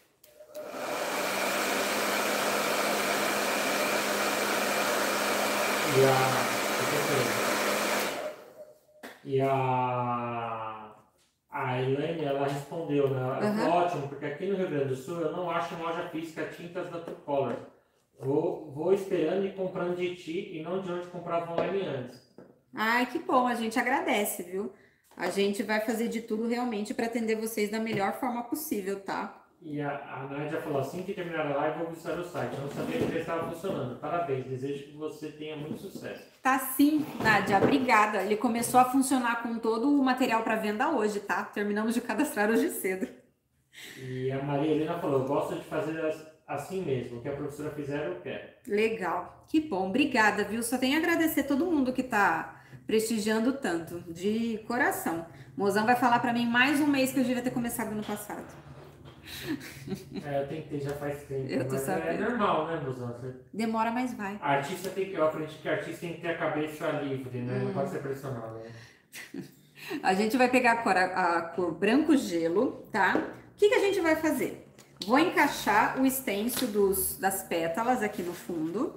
E a Elaine, ela respondeu, né? Ela falou, ótimo, porque aqui no Rio Grande do Sul eu não acho em loja física tintas da True Color. Vou esperando e comprando de ti e não de onde comprava online antes. Ai, que bom, a gente agradece, viu? A gente vai fazer de tudo realmente para atender vocês da melhor forma possível, tá? E a Nádia falou, assim que terminar a live, vou visitar o site. Eu não sabia que ele estava funcionando. Parabéns, desejo que você tenha muito sucesso. Tá sim, Nádia, obrigada. Ele começou a funcionar com todo o material para venda hoje, tá? Terminamos de cadastrar hoje cedo. E a Maria Helena falou, eu gosto de fazer assim mesmo. O que a professora fizer, eu quero. Legal, que bom. Obrigada, viu? Só tenho a agradecer todo mundo que tá prestigiando tanto, de coração. Mozão vai falar para mim mais um mês que eu devia ter começado no passado. Eu tentei já faz tempo, Eu tô mas é sabendo. normal, né, Musão? Demora, mas vai. Artista tem que, eu aprendi que artista tem que ter a cabeça livre, né? Não pode ser pressionado, né? A gente vai pegar a cor branco gelo, tá? O que que a gente vai fazer? Vou encaixar o stencil das pétalas aqui no fundo.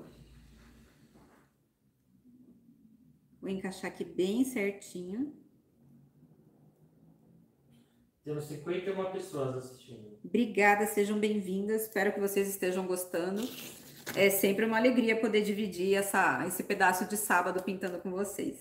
Vou encaixar aqui bem certinho. Temos 51 pessoas assistindo. Obrigada, sejam bem-vindas. Espero que vocês estejam gostando. É sempre uma alegria poder dividir esse pedaço de sábado pintando com vocês.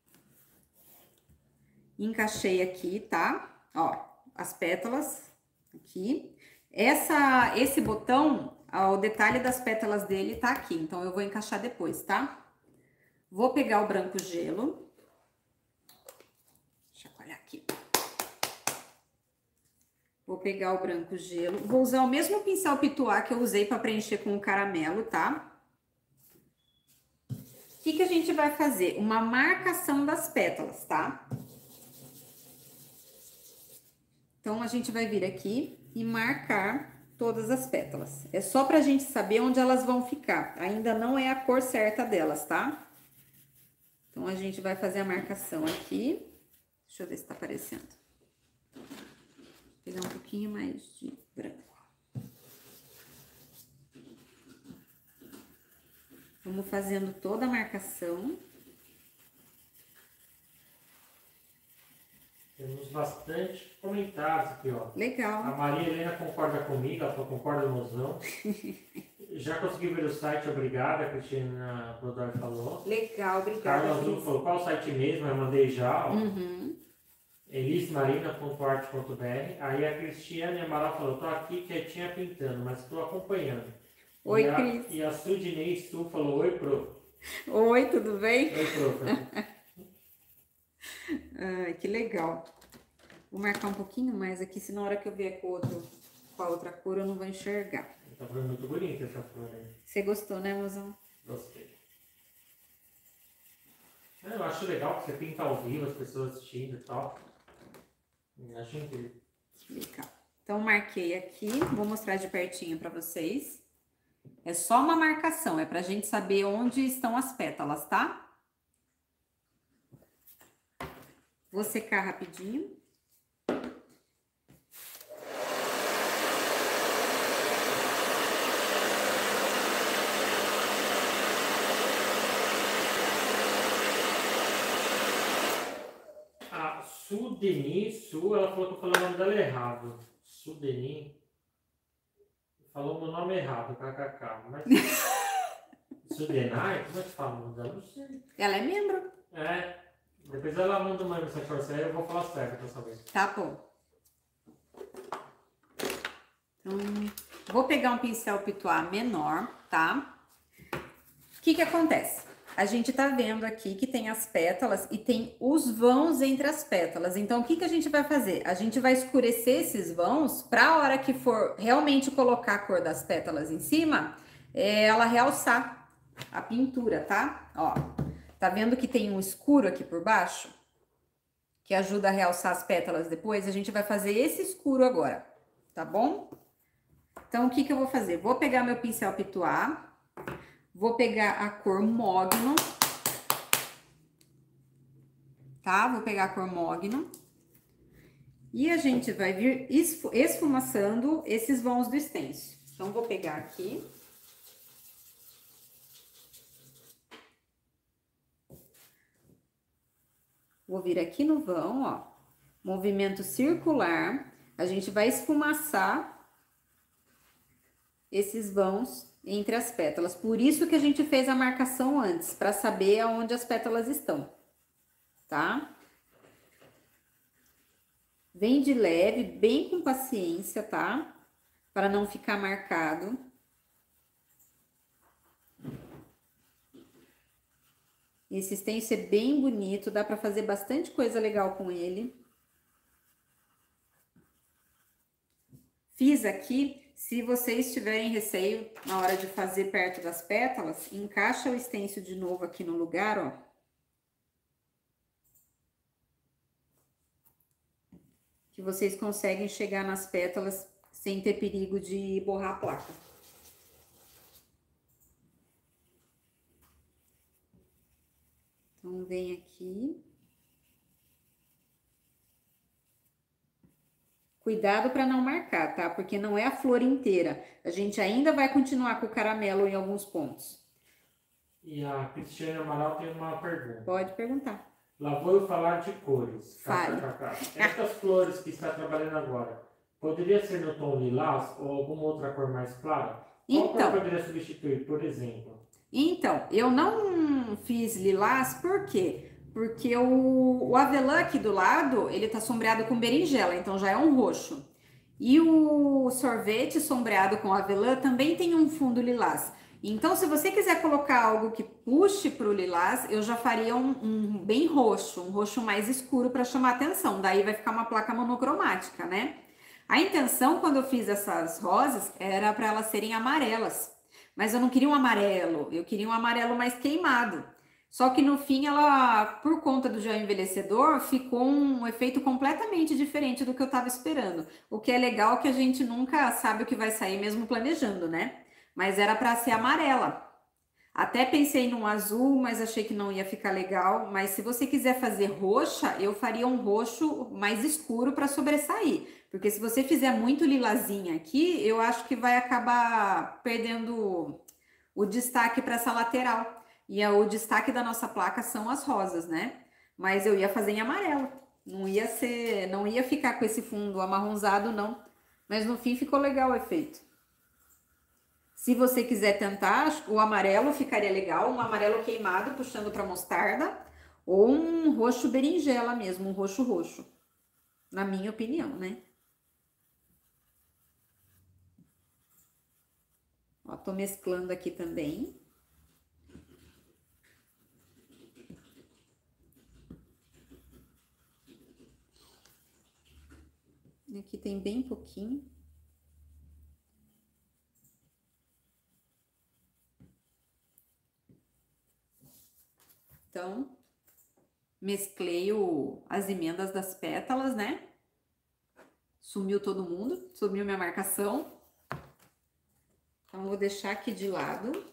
Encaixei aqui, tá? Ó, as pétalas aqui. Esse botão, ó, o detalhe das pétalas dele tá aqui, então eu vou encaixar depois, tá? Vou pegar o branco gelo. Deixa eu olhar aqui. Vou pegar o branco gelo. Vou usar o mesmo pincel Pituá que eu usei para preencher com o caramelo, tá? O que que a gente vai fazer? Uma marcação das pétalas, tá? Então, a gente vai vir aqui e marcar todas as pétalas. É só pra gente saber onde elas vão ficar. Ainda não é a cor certa delas, tá? Então, a gente vai fazer a marcação aqui. Deixa eu ver se tá aparecendo. Vou pegar um pouquinho mais de branco. Vamos fazendo toda a marcação. Temos bastante comentários aqui, ó. Legal. A Maria Helena concorda comigo, ela falou, concorda, Mozão. Já consegui ver o site, obrigada, a Cristina Godoy falou. Legal, obrigada. Carlos Azul falou, qual o site mesmo? Eu mandei já, ó. Uhum. elismarina.arte.br. Aí a Cristiane Amaral falou, tô aqui quietinha pintando, mas estou acompanhando. Oi, Cris. E a Sudinei Stu falou, oi, pro. Oi, tudo bem? Oi, prof. Ai, que legal. Vou marcar um pouquinho mais aqui, se na hora que eu vier com a outra cor eu não vou enxergar. Tá ficando muito bonita essa flor aí. Você gostou, né, mozão? Gostei. Eu acho legal que você pinta ao vivo, as pessoas assistindo e tal. Acho incrível. Legal. Então, marquei aqui, vou mostrar de pertinho pra vocês. É só uma marcação, é pra gente saber onde estão as pétalas, tá? Vou secar rapidinho. A Sudeni, ela falou que eu falei o nome dela errado. Sudeni. Falou meu nome errado, kkk. Mas. Sudenai? Como é que fala o nome dela? Não sei. Ela é membro? É. Depois ela manda uma mensagem pra você, eu vou falar certo pra saber. Tá bom. Então, vou pegar um pincel Pituá menor, tá? O que que acontece? A gente tá vendo aqui que tem as pétalas e tem os vãos entre as pétalas. Então, o que que a gente vai fazer? A gente vai escurecer esses vãos pra hora que for realmente colocar a cor das pétalas em cima, ela realçar a pintura, tá? Ó, tá vendo que tem um escuro aqui por baixo? Que ajuda a realçar as pétalas depois? A gente vai fazer esse escuro agora, tá bom? Então, o que que eu vou fazer? Vou pegar meu pincel Pituá. Vou pegar a cor Mogno, tá? Vou pegar a cor Mogno. E a gente vai vir esfumaçando esses vãos do stencil. Então, vou pegar aqui. Vou vir aqui no vão, ó. Movimento circular. A gente vai esfumaçar esses vãos entre as pétalas. Por isso que a gente fez a marcação antes, para saber aonde as pétalas estão, tá? Vem de leve, bem com paciência, tá? Para não ficar marcado. Esse stencil é bem bonito, dá para fazer bastante coisa legal com ele. Fiz aqui. Se vocês tiverem receio na hora de fazer perto das pétalas, encaixa o stencil de novo aqui no lugar, ó. Que vocês conseguem chegar nas pétalas sem ter perigo de borrar a placa. Então, vem aqui. Cuidado para não marcar, tá? Porque não é a flor inteira. A gente ainda vai continuar com o caramelo em alguns pontos. E a Cristiane Amaral tem uma pergunta. Pode perguntar. Lá vou eu falar de cores. Fale. Estas flores que está trabalhando agora, poderia ser no tom lilás ou alguma outra cor mais clara? Qual cor poderia substituir, por exemplo? Então, eu não fiz lilás, por quê? Porque o avelã aqui do lado, ele tá sombreado com berinjela, então já é um roxo. E o sorvete sombreado com avelã também tem um fundo lilás. Então, se você quiser colocar algo que puxe para o lilás, eu já faria um bem roxo, um roxo mais escuro para chamar atenção. Daí vai ficar uma placa monocromática, né? A intenção, quando eu fiz essas rosas, era para elas serem amarelas. Mas eu não queria um amarelo, eu queria um amarelo mais queimado. Só que no fim, ela, por conta do gel envelhecedor, ficou um efeito completamente diferente do que eu estava esperando. O que é legal que a gente nunca sabe o que vai sair mesmo planejando, né? Mas era para ser amarela. Até pensei num azul, mas achei que não ia ficar legal. Mas se você quiser fazer roxa, eu faria um roxo mais escuro para sobressair. Porque se você fizer muito lilazinha aqui, eu acho que vai acabar perdendo o destaque para essa lateral. E o destaque da nossa placa são as rosas, né? Mas eu ia fazer em amarelo. Não ia ficar com esse fundo amarronzado, não. Mas no fim ficou legal o efeito. Se você quiser tentar, o amarelo ficaria legal, um amarelo queimado puxando para mostarda, ou um roxo berinjela mesmo, um roxo roxo. Na minha opinião, né? Ó, tô mesclando aqui também. Aqui tem bem pouquinho. Então, mesclei as emendas das pétalas, né? Sumiu todo mundo, sumiu minha marcação. Então, vou deixar aqui de lado.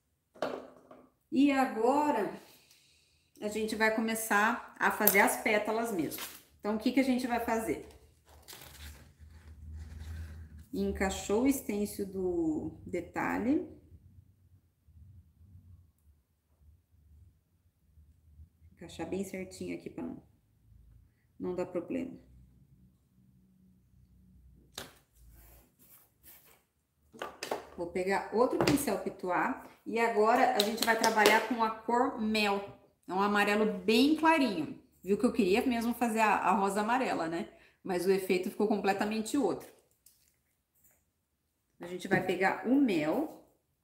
E agora, a gente vai começar a fazer as pétalas mesmo. Então, o que que a gente vai fazer? Encaixou o stencil do detalhe. Encaixar bem certinho aqui para não dar problema. Vou pegar outro pincel pituá e agora a gente vai trabalhar com a cor mel. É um amarelo bem clarinho. Viu que eu queria mesmo fazer a rosa amarela, né? Mas o efeito ficou completamente outro. A gente vai pegar o mel.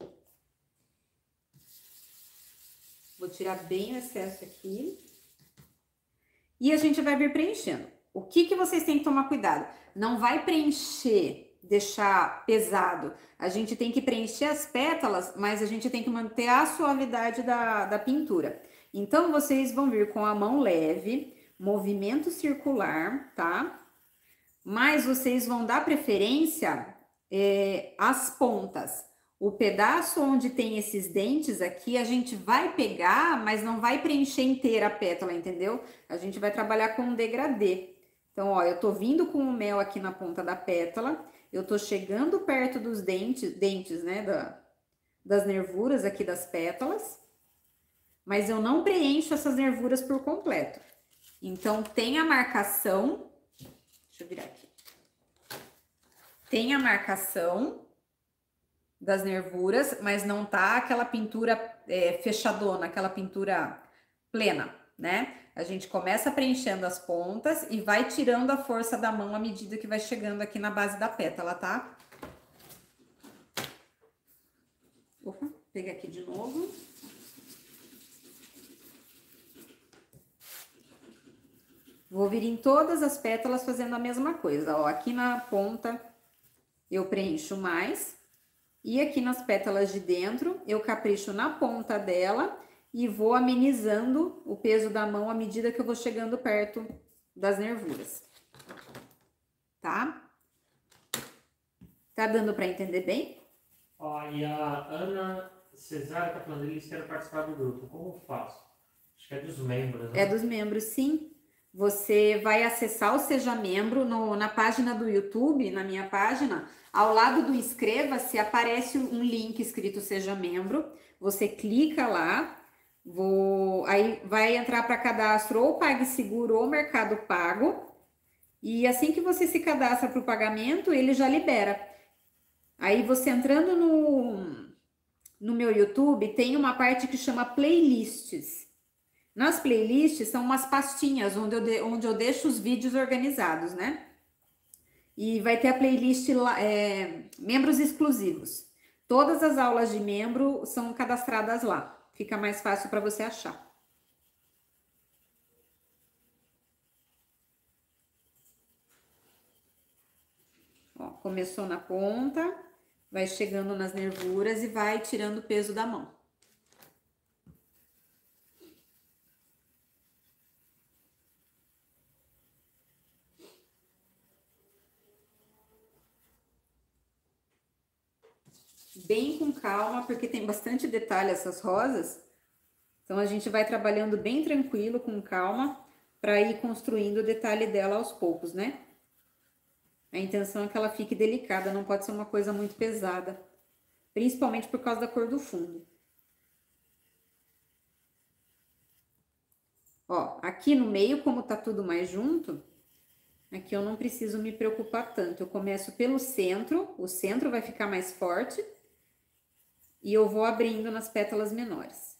Vou tirar bem o excesso aqui. E a gente vai vir preenchendo. O que que vocês têm que tomar cuidado? Não vai preencher, deixar pesado. A gente tem que preencher as pétalas, mas a gente tem que manter a suavidade da pintura. Então, vocês vão vir com a mão leve, movimento circular, tá? Mas vocês vão dar preferência às pontas. O pedaço onde tem esses dentes aqui, a gente vai pegar, mas não vai preencher inteira a pétala, entendeu? A gente vai trabalhar com um degradê. Então, ó, eu tô vindo com o mel aqui na ponta da pétala, eu tô chegando perto dos dentes, né, das nervuras aqui das pétalas, mas eu não preencho essas nervuras por completo. Então, tem a marcação, deixa eu virar aqui. Tem a marcação das nervuras, mas não tá aquela pintura fechadona, aquela pintura plena, né? A gente começa preenchendo as pontas e vai tirando a força da mão à medida que vai chegando aqui na base da pétala, tá? Opa, pegar aqui de novo. Vou vir em todas as pétalas fazendo a mesma coisa, ó. Aqui na ponta eu preencho mais. E aqui nas pétalas de dentro, eu capricho na ponta dela e vou amenizando o peso da mão à medida que eu vou chegando perto das nervuras. Tá? Tá dando para entender bem? Ó, e a Ana Cesária tá falando, eles querem participar do grupo. Como faço? Acho que é dos membros, né? É dos membros, sim. Você vai acessar o Seja Membro na página do YouTube, na minha página. Ao lado do inscreva-se aparece um link escrito Seja Membro. Você clica lá, aí vai entrar para cadastro ou PagSeguro ou Mercado Pago. E assim que você se cadastra para o pagamento, ele já libera. Aí você entrando no meu YouTube, tem uma parte que chama playlists. Nas playlists são umas pastinhas onde eu deixo os vídeos organizados, né? E vai ter a playlist lá, membros exclusivos. Todas as aulas de membro são cadastradas lá. Fica mais fácil para você achar. Ó, começou na ponta, vai chegando nas nervuras e vai tirando o peso da mão. Bem com calma, porque tem bastante detalhe essas rosas. Então, a gente vai trabalhando bem tranquilo, com calma, para ir construindo o detalhe dela aos poucos, né? A intenção é que ela fique delicada, não pode ser uma coisa muito pesada. Principalmente por causa da cor do fundo. Ó, aqui no meio, como tá tudo mais junto, aqui eu não preciso me preocupar tanto. Eu começo pelo centro, o centro vai ficar mais forte. E eu vou abrindo nas pétalas menores.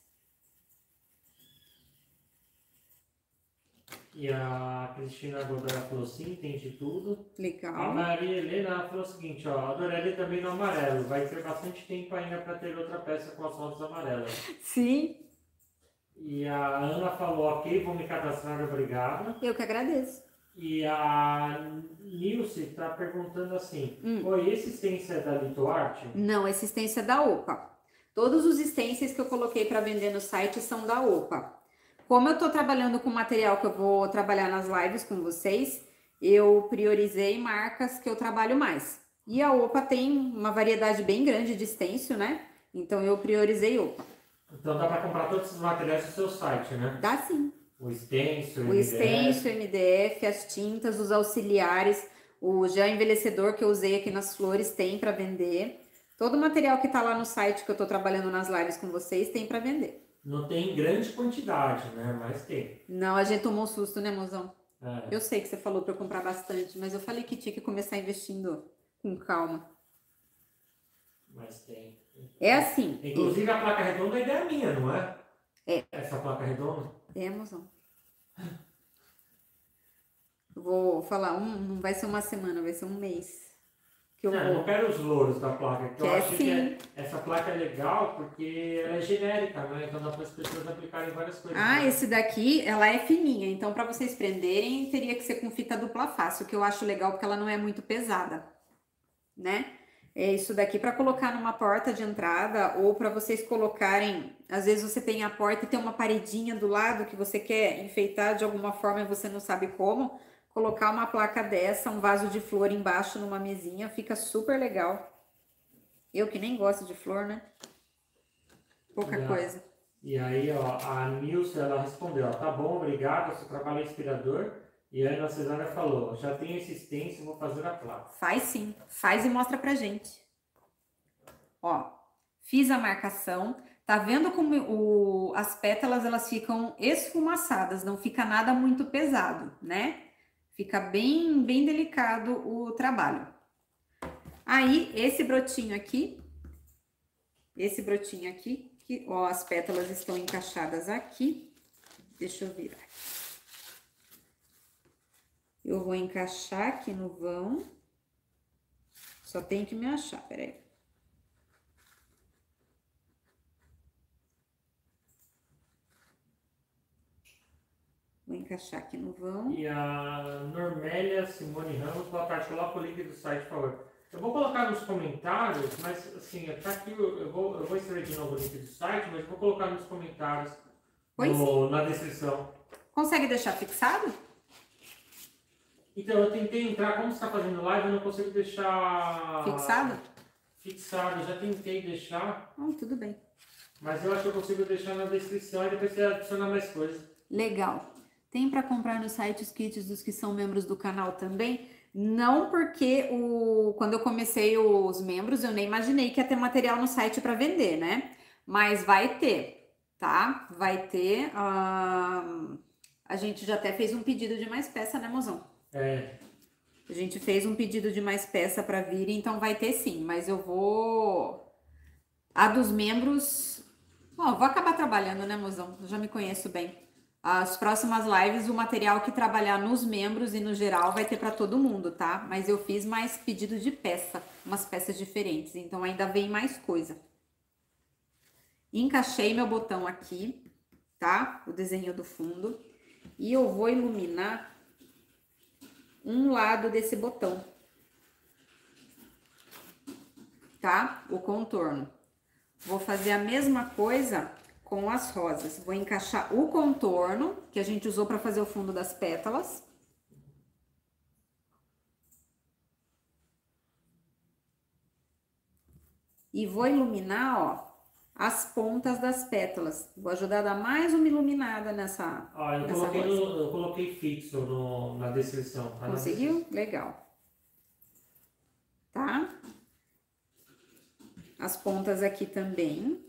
E a Cristina Godoy falou sim, entende tudo. Legal. A Maria Helena falou o seguinte, ó, a Dorelli também no amarelo. Vai ter bastante tempo ainda para ter outra peça com as fotos amarelas. Sim. E a Ana falou, ok, vou me cadastrar, obrigada. Eu que agradeço. E a Nilce está perguntando assim, oi, esse stencil é da LitoArt? Não, esse stencil é da OPA. Todos os stencils que eu coloquei para vender no site são da OPA. Como eu tô trabalhando com material que eu vou trabalhar nas lives com vocês, eu priorizei marcas que eu trabalho mais. E a OPA tem uma variedade bem grande de stencil, né? Então eu priorizei OPA. Então dá para comprar todos esses materiais no seu site, né? Dá sim. O stencil, o stencil, MDF, as tintas, os auxiliares, o gel envelhecedor que eu usei aqui nas flores tem para vender. Todo o material que tá lá no site que eu tô trabalhando nas lives com vocês tem para vender. Não tem grande quantidade, né? Mas tem. Não, a gente tomou um susto, né, mozão? É. Eu sei que você falou para eu comprar bastante, mas eu falei que tinha que começar investindo com calma. Mas tem. É assim. Inclusive a placa redonda, a ideia é minha, não é? É. Essa placa redonda? É, mozão. Eu vou falar, não vai ser uma semana, vai ser um mês. Que eu vou. Não quero os louros da placa. Que eu Quer acho sim. que essa placa é legal porque ela é genérica, né? Então dá para as pessoas aplicarem várias coisas. Ah, né? esse daqui, ela é fininha, então para vocês prenderem, teria que ser com fita dupla face, o que eu acho legal porque ela não é muito pesada, né? É isso daqui para colocar numa porta de entrada ou para vocês colocarem, às vezes você tem a porta e tem uma paredinha do lado que você quer enfeitar de alguma forma e você não sabe como, colocar uma placa dessa, um vaso de flor embaixo numa mesinha, fica super legal. Eu que nem gosto de flor, né? Pouca coisa. E aí, ó, a Nilce, ela respondeu, ó, tá bom, obrigado, seu trabalho é inspirador. E aí a Cesária falou, já tem esse stencil, vou fazer a placa. Faz sim, faz e mostra pra gente. Ó, fiz a marcação, tá vendo como as pétalas elas ficam esfumaçadas, não fica nada muito pesado, né? Fica bem delicado o trabalho. Aí, esse brotinho aqui, que, ó, as pétalas estão encaixadas aqui. Deixa eu virar. Eu vou encaixar aqui no vão. Só tem que me achar, peraí. Vou encaixar aqui no vão. E a Normélia Simone Ramos, boa tarde, coloca o link do site, por favor. Eu vou colocar nos comentários, mas assim, tá aqui, eu vou escrever de novo o link do site, mas eu vou colocar nos comentários, na descrição. Consegue deixar fixado? Então, eu tentei entrar, como você está fazendo live, eu não consigo deixar... Fixado? Fixado, eu já tentei deixar, Tudo bem. mas eu acho que eu consigo deixar na descrição e depois você adiciona mais coisas. Legal. Tem para comprar no site os kits dos que são membros do canal também? Não, porque quando eu comecei os membros, eu nem imaginei que ia ter material no site para vender, né? Mas vai ter, tá? Vai ter. A gente já até fez um pedido de mais peça, né, mozão? É. A gente fez um pedido de mais peça para vir, então vai ter sim. Mas eu vou. A dos membros. Bom, vou acabar trabalhando, né, mozão? Eu já me conheço bem. As próximas lives, o material que trabalhar nos membros e no geral vai ter para todo mundo, tá? Mas eu fiz mais pedido de peça, umas peças diferentes, então ainda vem mais coisa. Encaixei meu botão aqui, tá? O desenho do fundo. E eu vou iluminar um lado desse botão, tá? O contorno. Vou fazer a mesma coisa com as rosas. Vou encaixar o contorno que a gente usou para fazer o fundo das pétalas. E vou iluminar, ó, as pontas das pétalas. Vou ajudar a dar mais uma iluminada nessa, Eu coloquei fixo na descrição. Tá? Conseguiu? Legal. Tá? As pontas aqui também.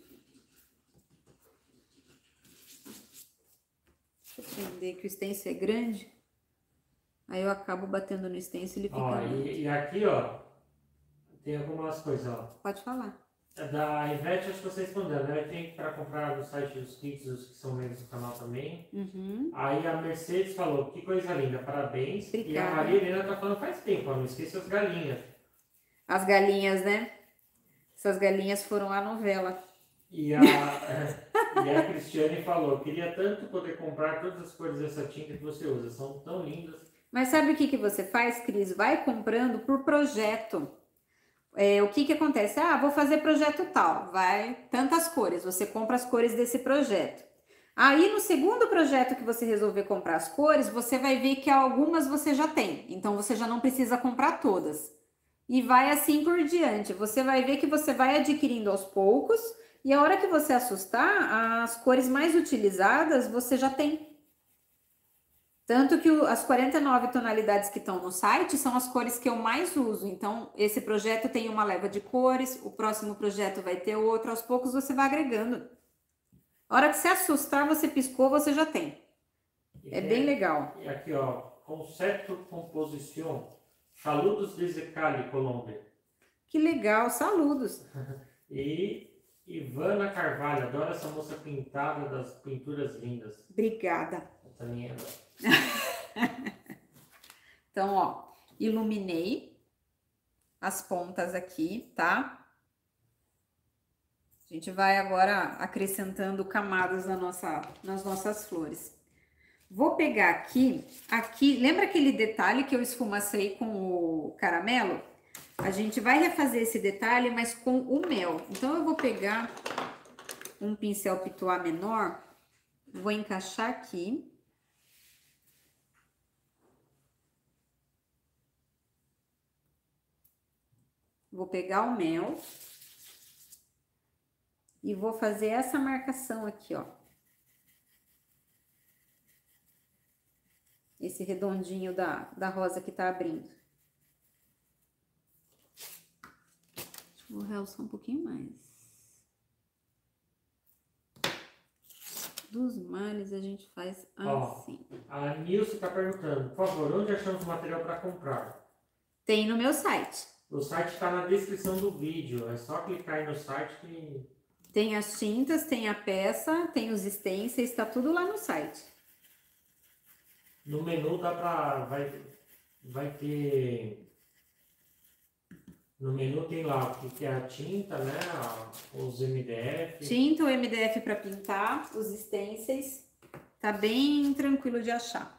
Deixa eu entender que o stencil é grande. Aí eu acabo batendo no stencil e ele fica... E aqui, ó, tem algumas coisas, ó. Pode falar. Da Ivete, acho que você respondeu, né? Tem para comprar no site dos kits, os que são membros do canal também. Uhum. Aí a Mercedes falou, que coisa linda, parabéns. Obrigada. E a Maria Helena tá falando faz tempo, ó, não esqueça as galinhas. As galinhas, né? Essas galinhas foram à novela. E a Cristiane falou, queria tanto poder comprar todas as cores dessa tinta que você usa, são tão lindas. Mas sabe o que você faz, Cris? Vai comprando por projeto. O que acontece? Ah, vou fazer projeto tal, vai tantas cores, você compra as cores desse projeto. Aí no segundo projeto que você resolver comprar as cores, você vai ver que algumas você já tem, então você já não precisa comprar todas. E vai assim por diante, você vai ver que você vai adquirindo aos poucos e a hora que você assustar, as cores mais utilizadas você já tem. Tanto que as 49 tonalidades que estão no site são as cores que eu mais uso. Então, esse projeto tem uma leva de cores, o próximo projeto vai ter outro, aos poucos você vai agregando. A hora que você assustar, você piscou, você já tem. É bem legal. E aqui, ó, Conceito Composition, saludos desde Cali, Colômbia. Que legal, saludos. E Ivana Carvalho, adoro essa moça pintada, das pinturas lindas. Obrigada. Eu também adoro. Então, ó, iluminei as pontas aqui, tá? A gente vai agora acrescentando camadas nas nossas flores. Vou pegar aqui, lembra aquele detalhe que eu esfumacei com o caramelo? A gente vai refazer esse detalhe, mas com o mel. Então, eu vou pegar um pincel pitois menor, vou encaixar aqui. Vou pegar o mel e vou fazer essa marcação aqui, ó. Esse redondinho da rosa que tá abrindo. Deixa eu realçar um pouquinho mais. Dos males a gente faz assim. Ó, a Nilce tá perguntando, por favor, onde achamos o material para comprar? Tem no meu site. O site está na descrição do vídeo, é só clicar aí no site que... Tem as tintas, tem a peça, tem os stencils, tá tudo lá no site. No menu dá pra... vai ter... No menu tem lá o que é a tinta, né? Os MDF. Tinta, o MDF para pintar, os stencils. Tá bem tranquilo de achar.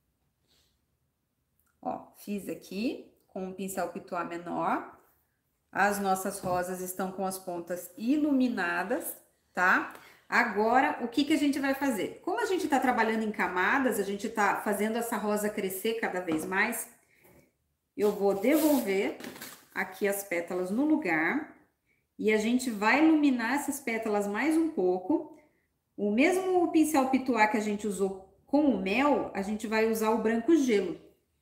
Ó, fiz aqui com um pincel pitois menor. As nossas rosas estão com as pontas iluminadas, tá? Agora, o que que a gente vai fazer? Como a gente tá trabalhando em camadas, a gente tá fazendo essa rosa crescer cada vez mais, eu vou devolver aqui as pétalas no lugar e a gente vai iluminar essas pétalas mais um pouco. O mesmo pincel pituá que a gente usou com o mel, a gente vai usar o branco gelo.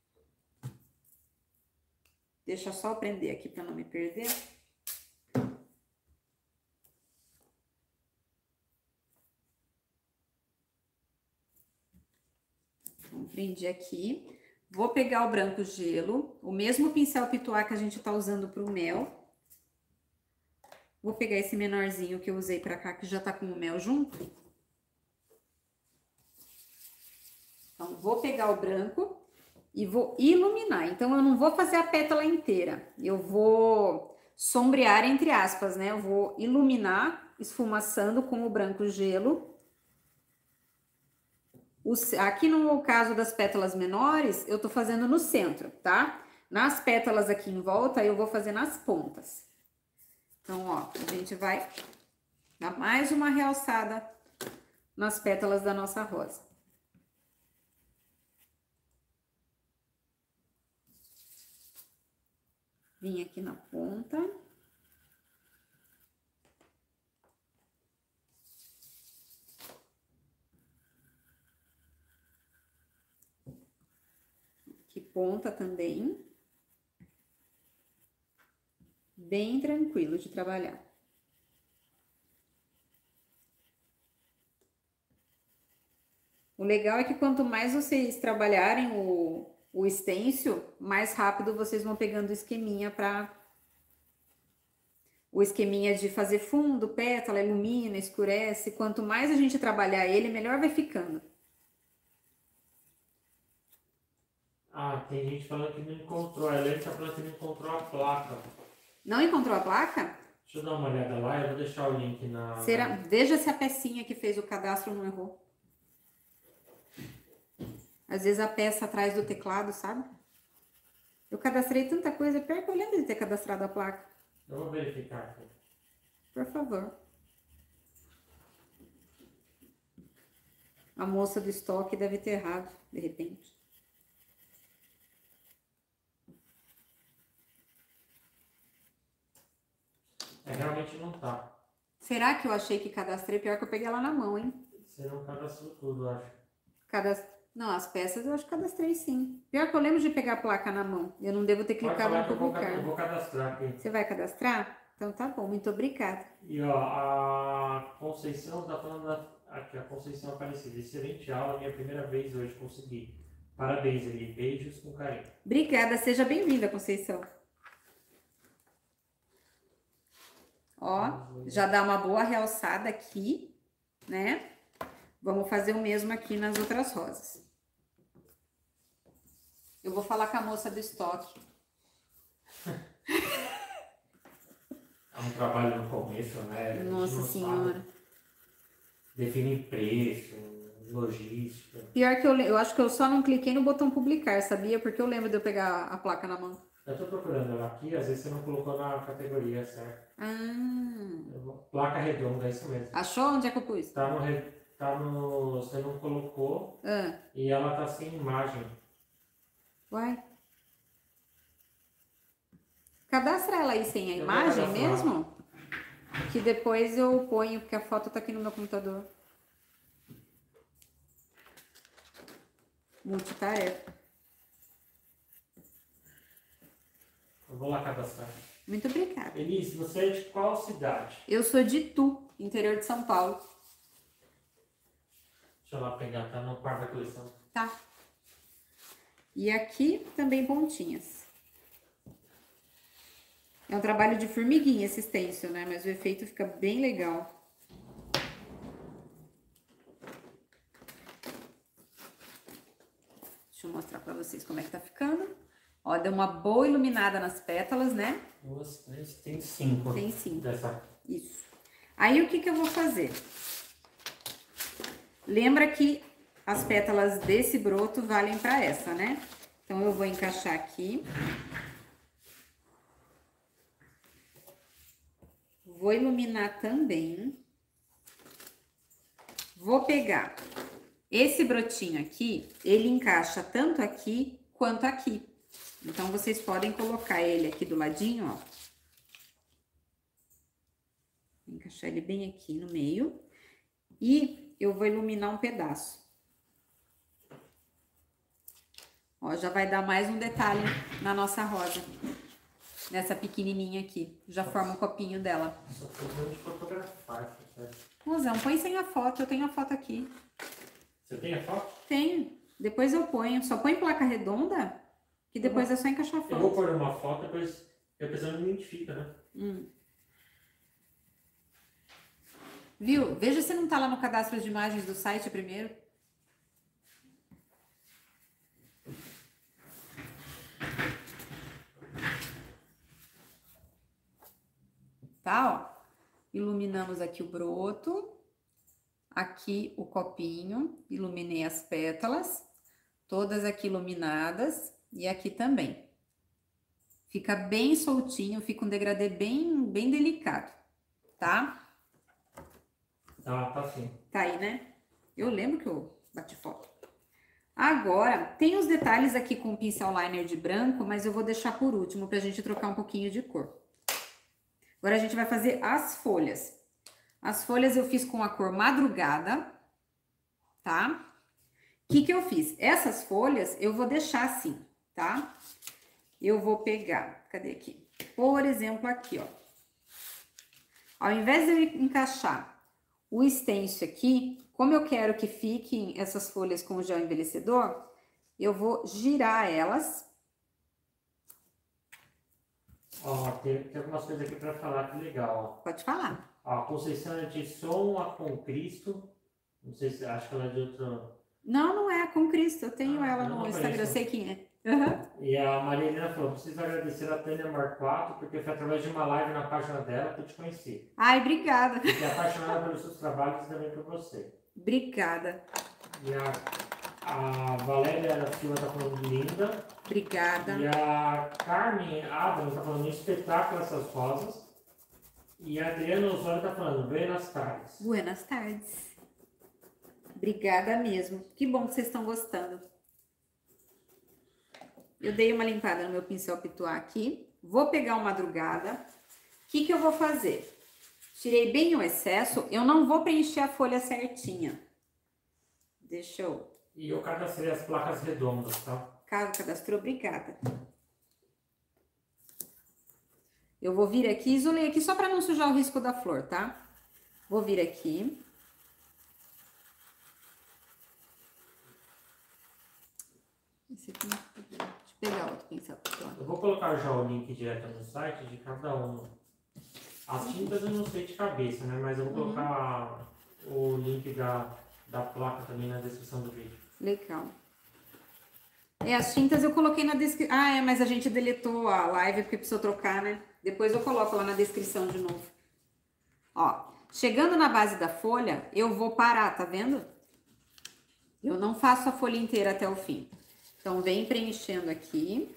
Deixa eu só prender aqui para não me perder. Então, prendi aqui. Vou pegar o branco gelo, o mesmo pincel pituá que a gente tá usando para o mel. Vou pegar esse menorzinho que eu usei para cá, que já tá com o mel junto. Então, vou pegar o branco e vou iluminar. Então, eu não vou fazer a pétala inteira. Eu vou sombrear, entre aspas, né? Eu vou iluminar, esfumaçando com o branco gelo. Aqui no caso das pétalas menores, eu tô fazendo no centro, tá? Nas pétalas aqui em volta, eu vou fazer nas pontas. Então, ó, a gente vai dar mais uma realçada nas pétalas da nossa rosa. Vim aqui na ponta. Aqui ponta também. Bem tranquilo de trabalhar. O legal é que quanto mais vocês trabalharem o stencil, mais rápido vocês vão pegando o esqueminha para... O esqueminha de fazer fundo, pétala, ilumina, escurece. Quanto mais a gente trabalhar ele, melhor vai ficando. Ah, tem gente falando que não encontrou. A Helene tá falando que não encontrou a placa. Não encontrou a placa? Deixa eu dar uma olhada lá, eu vou deixar o link na... Veja se a pecinha que fez o cadastro não errou. Às vezes a peça atrás do teclado, sabe? Eu cadastrei tanta coisa, pior que eu lembro de ter cadastrado a placa. Eu vou verificar aqui. Por favor. A moça do estoque deve ter errado, de repente. Realmente não tá. Será que eu achei que cadastrei? Pior que eu peguei ela na mão, hein? Você não cadastrou tudo, eu acho. Não, as peças eu acho que cadastrei sim. Pior que eu lembro de pegar a placa na mão. Eu não devo ter clicado no publicar. Eu vou cadastrar aqui. Você vai cadastrar? Então tá bom, muito obrigada. E ó, a Conceição tá falando aqui, a Conceição Aparecida. Excelente aula, minha primeira vez hoje, consegui. Parabéns, Eli. Beijos com carinho. Obrigada, seja bem-vinda, Conceição. Ó, já dá uma boa realçada aqui, né? Vamos fazer o mesmo aqui nas outras rosas. Eu vou falar com a moça do estoque. É um trabalho no começo, né? Nossa Senhora. Definir preço, logística. Pior que eu acho que eu só não cliquei no botão publicar, sabia? Porque eu lembro de eu pegar a placa na mão. Eu tô procurando ela aqui, às vezes você não colocou na categoria certa. Placa redonda, é isso mesmo. Achou? Onde é que eu pus? Você não colocou e ela tá sem imagem. Uai. Cadastra ela aí sem a imagem mesmo? Que depois eu ponho, porque a foto tá aqui no meu computador. Multitarefa. Eu vou lá cadastrar. Muito obrigada. Elis, você é de qual cidade? Eu sou de Itu, interior de São Paulo. Deixa eu lá pegar, tá no quarto da coleção. Tá. E aqui também pontinhas. É um trabalho de formiguinha esse stencil, né? Mas o efeito fica bem legal. Deixa eu mostrar pra vocês como é que tá ficando. Ó, deu uma boa iluminada nas pétalas, né? 2, 3, tem 5. Tem 5. Dessa. Isso. Aí, o que que eu vou fazer? Lembra que as pétalas desse broto valem pra essa, né? Então, eu vou encaixar aqui. Vou iluminar também. Vou pegar esse brotinho aqui, ele encaixa tanto aqui quanto aqui. Então, vocês podem colocar ele aqui do ladinho, ó. Vou encaixar ele bem aqui no meio. E eu vou iluminar um pedaço. Ó, já vai dar mais um detalhe na nossa rosa. Nessa pequenininha aqui. Já forma o copinho dela. Só tô de fotografar, certo? Mozão, põe sem a foto. Eu tenho a foto aqui. Você tem a foto? Tenho. Depois eu ponho. Só põe placa redonda, que depois é só encaixar a foto. Eu vou pôr uma foto, depois a pessoa não identifica, né? Viu? Veja se não tá lá no cadastro de imagens do site primeiro. Tá, ó. Iluminamos aqui o broto. Aqui o copinho. Iluminei as pétalas. Todas aqui iluminadas. E aqui também. Fica bem soltinho, fica um degradê bem delicado, tá? Tá sim. Tá aí, né? Eu lembro que eu bati foto. Agora, tem os detalhes aqui com o pincel liner de branco, mas eu vou deixar por último pra gente trocar um pouquinho de cor. Agora a gente vai fazer as folhas. As folhas eu fiz com a cor madrugada, tá? O que eu fiz? Essas folhas eu vou deixar assim, tá? Eu vou pegar, cadê aqui? Por exemplo, aqui, ó. Ao invés de eu encaixar o stencil aqui, como eu quero que fiquem essas folhas com o gel envelhecedor, eu vou girar elas. Ó, tem algumas coisas aqui pra falar, que legal, ó. Pode falar. Ó, a Conceição é de Som a Com Cristo. Não sei se acho que ela é de outro. Não, não é a Com Cristo. Eu tenho ela eu não no Instagram, eu conheço. sei quem é. Uhum. E a Maria Helena falou: preciso agradecer a Tânia Marquato, porque foi através de uma live na página dela que eu te conheci. Ai, obrigada. Fiquei apaixonada pelos seus trabalhos e também por você. Obrigada. E a Valéria Silva tá falando linda. Obrigada. E a Carmen Adams tá falando espetáculo essas rosas. E a Adriana Osório tá falando buenas tardes. Buenas tardes. Obrigada mesmo. Que bom que vocês estão gostando. Eu dei uma limpada no meu pincel pituá aqui. Vou pegar uma madrugada. O que eu vou fazer? Tirei bem o excesso. Eu não vou preencher a folha certinha. Deixa eu... E eu cadastrei as placas redondas, tá? Cadastrou, obrigada. Eu vou vir aqui, isolei aqui só para não sujar o risco da flor, tá? Vou vir aqui. Esse aqui, deixa eu pegar outro pincel. Eu vou colocar já o link direto no site de cada um. As tintas eu não sei de cabeça, né? Mas eu vou colocar o link da placa também na descrição do vídeo. Legal. As tintas eu coloquei na descrição. Ah, mas a gente deletou a live porque precisou trocar, né? Depois eu coloco lá na descrição de novo. Ó, chegando na base da folha, eu vou parar, tá vendo? Eu não faço a folha inteira até o fim. Então, vem preenchendo aqui.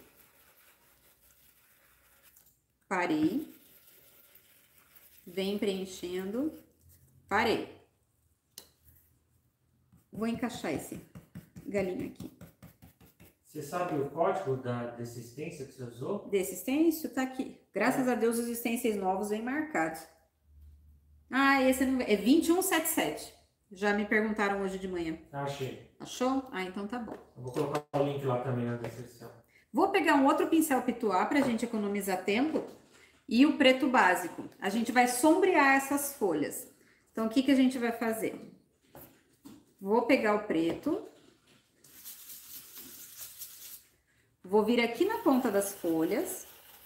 Parei. Vem preenchendo. Parei. Vou encaixar esse galinho aqui. Você sabe o código desse stencil que você usou? Desse stencil tá aqui. Graças a Deus os stencils novos vêm marcados. Ah, esse não é 2177. Já me perguntaram hoje de manhã. Achei. Achou? Ah, então tá bom. Eu vou colocar o link lá também na descrição. Vou pegar um outro pincel pituá pra gente economizar tempo. E o preto básico. A gente vai sombrear essas folhas. Então, o que a gente vai fazer? Vou pegar o preto. Vou vir aqui na ponta das folhas.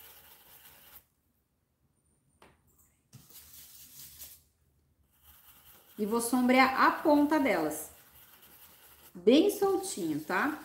E vou sombrear a ponta delas. Bem soltinho, tá?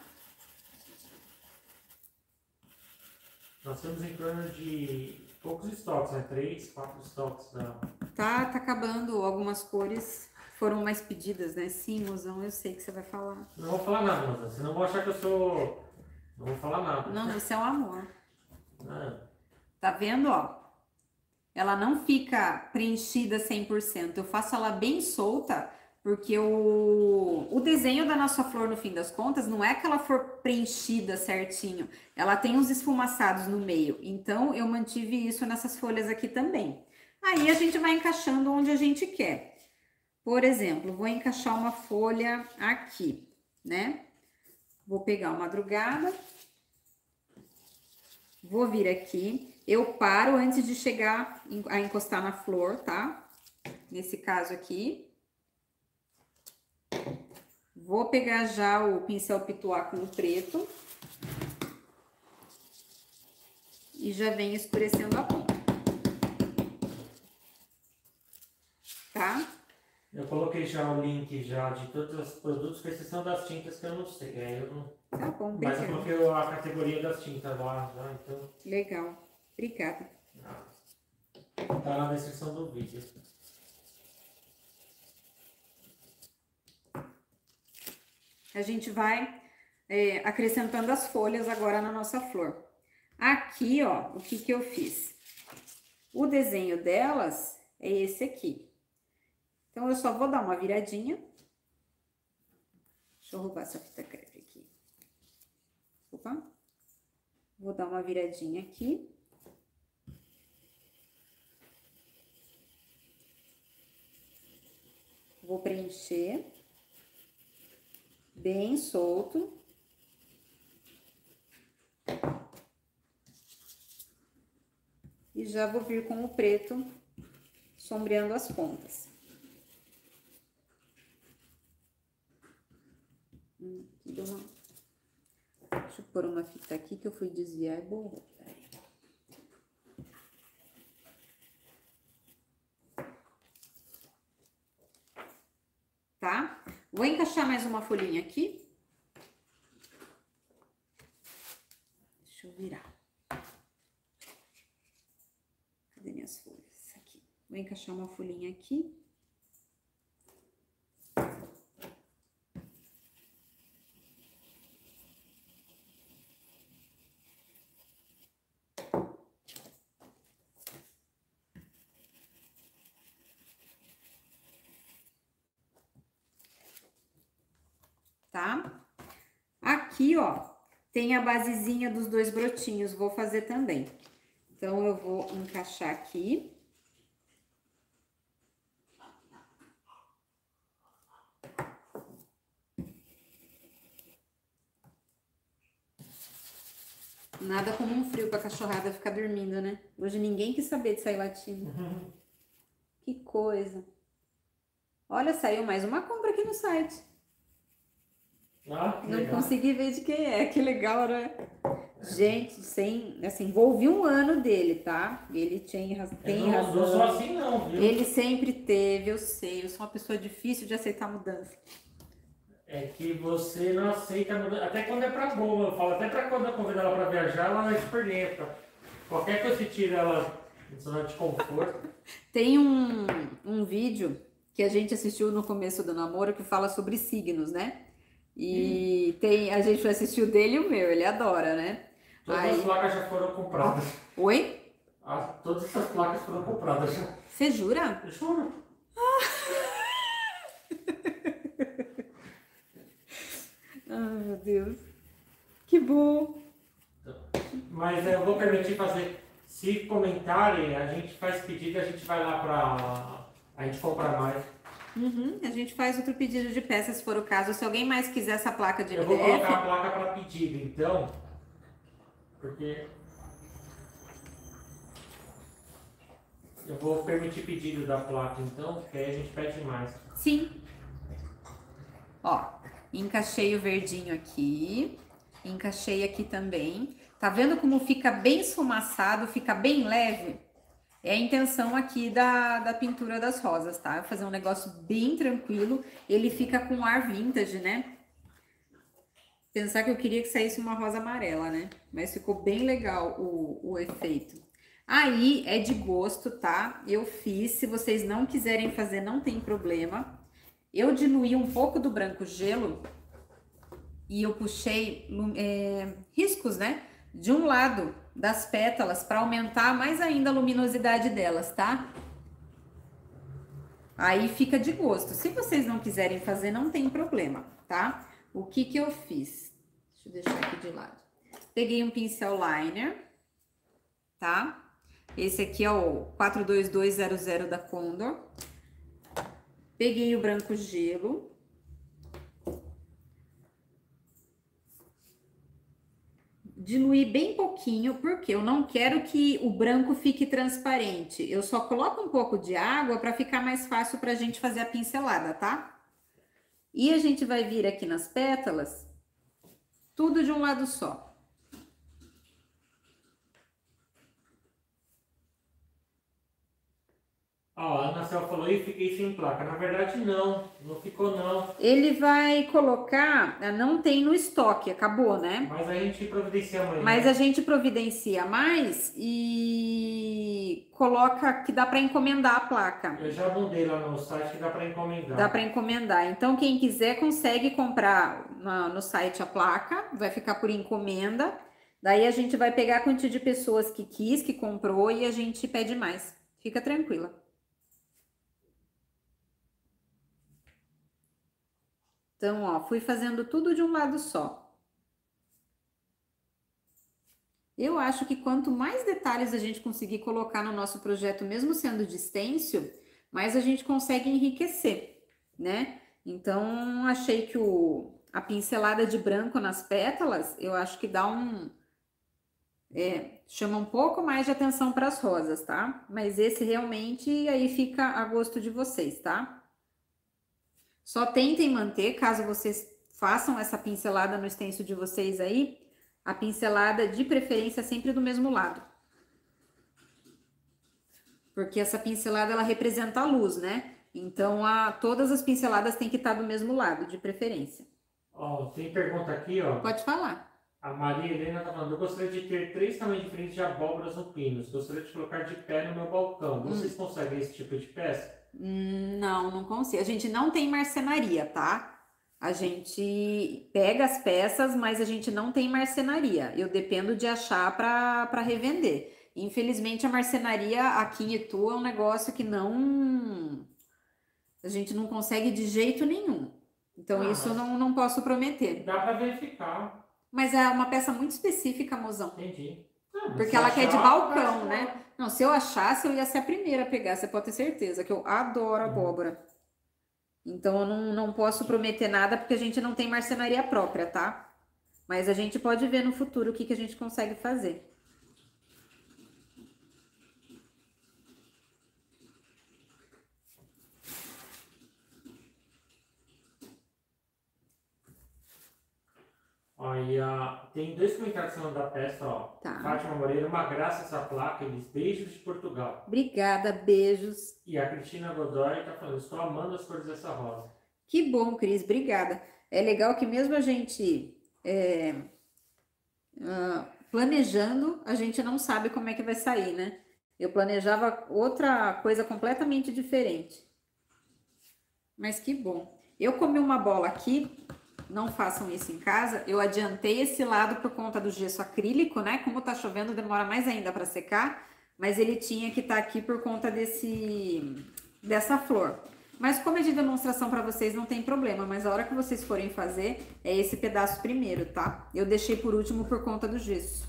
Nós temos em torno de poucos estoques, né? 3, 4 estoques da... Tá acabando algumas cores. Foram mais pedidas, né? Sim, mozão, eu sei que você vai falar. Não vou falar nada, moça. Vocês não vão achar que eu sou... Não vou falar nada. Não, você é um amor. Ah, Tá vendo, ó? Ela não fica preenchida 100%. Eu faço ela bem solta porque o desenho da nossa flor, no fim das contas, não é que ela for preenchida certinho, ela tem uns esfumaçados no meio, então eu mantive isso nessas folhas aqui também. Aí a gente vai encaixando onde a gente quer. Por exemplo, vou encaixar uma folha aqui, né? Vou pegar uma madrugada, vou vir aqui, eu paro antes de chegar a encostar na flor, tá? Nesse caso aqui. Vou pegar já o pincel pituá com o preto. E já venho escurecendo a ponta. Tá? Eu coloquei já o link já de todos os produtos, com exceção das tintas que eu não sei. Aí eu não... Tá bom, Mas eu obrigada. coloquei a categoria das tintas lá, já, então... Legal, obrigada. Tá na descrição do vídeo. A gente vai acrescentando as folhas agora na nossa flor. Aqui, ó, o que que eu fiz? O desenho delas é esse aqui. Então, eu só vou dar uma viradinha. Deixa eu roubar essa fita crepe aqui. Opa. Vou dar uma viradinha aqui. Vou preencher. Bem solto. E já vou vir com o preto sombreando as pontas. Deixa eu pôr uma fita aqui que eu fui desviar e borrou. Tá? Vou encaixar mais uma folhinha aqui. Deixa eu virar. Cadê minhas folhas? Aqui. Vou encaixar uma folhinha aqui. Tá? Aqui, ó, tem a basezinha dos dois brotinhos, vou fazer também. Então, eu vou encaixar aqui. Nada como um frio pra cachorrada ficar dormindo, né? Hoje ninguém quis saber de sair latindo. Que coisa. Olha, saiu mais uma compra aqui no site. Ah, que Não legal. consegui ver de quem é, que legal, né? Gente, assim, vou ouvir um ano dele, tá? Ele tem Eu não sou razão. assim não, viu? Ele sempre teve, eu sei, eu sou uma pessoa difícil de aceitar mudança. É que você não aceita mudança. Até quando é pra boa, eu falo, até pra quando eu convido ela pra viajar, ela vai super dentro. Qualquer coisa que tira ela em zona de conforto. Tem um vídeo que a gente assistiu no começo do namoro que fala sobre signos, né? E a gente foi assistir o dele e o meu, ele adora, né? Todas as placas já foram compradas. Oi? Todas essas placas foram compradas já. Você jura? Eu juro. Ai, meu Deus. Que bom. Mas eu vou permitir fazer. Se comentarem, a gente faz pedido e a gente vai lá pra. A gente compra mais. A gente faz outro pedido de peça, se for o caso. Se alguém mais quiser essa placa de Eu vou MDF... colocar a placa para pedido, então. Porque. Eu vou permitir pedido da placa, então, que aí a gente pede mais. Sim. Ó, encaixei o verdinho aqui. Encaixei aqui também. Tá vendo como fica bem esfumaçado, fica bem leve? É a intenção aqui da pintura das rosas, tá? Eu vou fazer um negócio bem tranquilo. Ele fica com ar vintage, né? Pensar que eu queria que saísse uma rosa amarela, né? Mas ficou bem legal o efeito. Aí é de gosto, tá? Eu fiz. Se vocês não quiserem fazer, não tem problema. Eu diluí um pouco do branco gelo e eu puxei riscos, né? De um lado das pétalas para aumentar mais ainda a luminosidade delas, tá? Aí fica de gosto. Se vocês não quiserem fazer, não tem problema, tá? O que que eu fiz? Deixa eu deixar aqui de lado. Peguei um pincel liner, tá? Esse aqui é o 42200 da Condor. Peguei o branco gelo. Diluí bem pouquinho, porque eu não quero que o branco fique transparente. Eu só coloco um pouco de água para ficar mais fácil pra gente fazer a pincelada, tá? E a gente vai vir aqui nas pétalas, tudo de um lado só. Ó, a Ana Cel falou, e fiquei sem placa. Na verdade, não ficou não. Ele vai colocar, não tem no estoque, acabou, né? Mas a gente providencia amanhã. Mas a gente providencia mais e coloca que dá para encomendar a placa. Eu já mandei lá no site que dá para encomendar. Dá para encomendar. Então, quem quiser consegue comprar no site a placa, vai ficar por encomenda. Daí a gente vai pegar a quantidade de pessoas que quis, que comprou e a gente pede mais. Fica tranquila. Então, ó, fui fazendo tudo de um lado só. Eu acho que quanto mais detalhes a gente conseguir colocar no nosso projeto, mesmo sendo de stencil, mais a gente consegue enriquecer, né? Então, achei que a pincelada de branco nas pétalas, eu acho que dá chama um pouco mais de atenção para as rosas, tá? Mas esse realmente aí fica a gosto de vocês, tá? Só tentem manter, caso vocês façam essa pincelada no stencil de vocês aí, a pincelada de preferência sempre do mesmo lado. Porque essa pincelada, ela representa a luz, né? Então, todas as pinceladas têm que estar do mesmo lado, de preferência. Ó, tem pergunta aqui, ó. Pode falar. A Maria Helena tá falando, eu gostaria de ter 3 tamanhos diferentes de abóboras ou pinos. Gostaria de colocar de pé no meu balcão. Vocês conseguem esse tipo de peça? Não consigo. A gente não tem marcenaria, tá? A gente pega as peças, mas a gente não tem marcenaria. Eu dependo de achar para revender. Infelizmente, a marcenaria aqui em Itu é um negócio que a gente não consegue de jeito nenhum. Então, isso eu não posso prometer. Dá para verificar. Mas é uma peça muito específica, mozão. Entendi. Porque ela quer de balcão, né? Não, se eu achasse, eu ia ser a primeira a pegar. Você pode ter certeza que eu adoro abóbora. Então, eu não posso prometer nada porque a gente não tem marcenaria própria, tá? Mas a gente pode ver no futuro o que a gente consegue fazer. Ó, e tem 2 comentários falando da peça, ó. Tá. Fátima Moreira, uma graça essa placa, eles beijos de Portugal. Obrigada, beijos. E a Cristina Godoy tá falando, estou amando as cores dessa rosa. Que bom, Cris, obrigada. É legal que mesmo a gente planejando, a gente não sabe como é que vai sair, né? Eu planejava outra coisa completamente diferente. Mas que bom. Eu comi uma bola aqui, não façam isso em casa. Eu adiantei esse lado por conta do gesso acrílico, né? Como tá chovendo, demora mais ainda para secar. Mas ele tinha que estar aqui por conta dessa flor. Mas como é de demonstração para vocês, não tem problema. Mas a hora que vocês forem fazer, é esse pedaço primeiro, tá? Eu deixei por último por conta do gesso.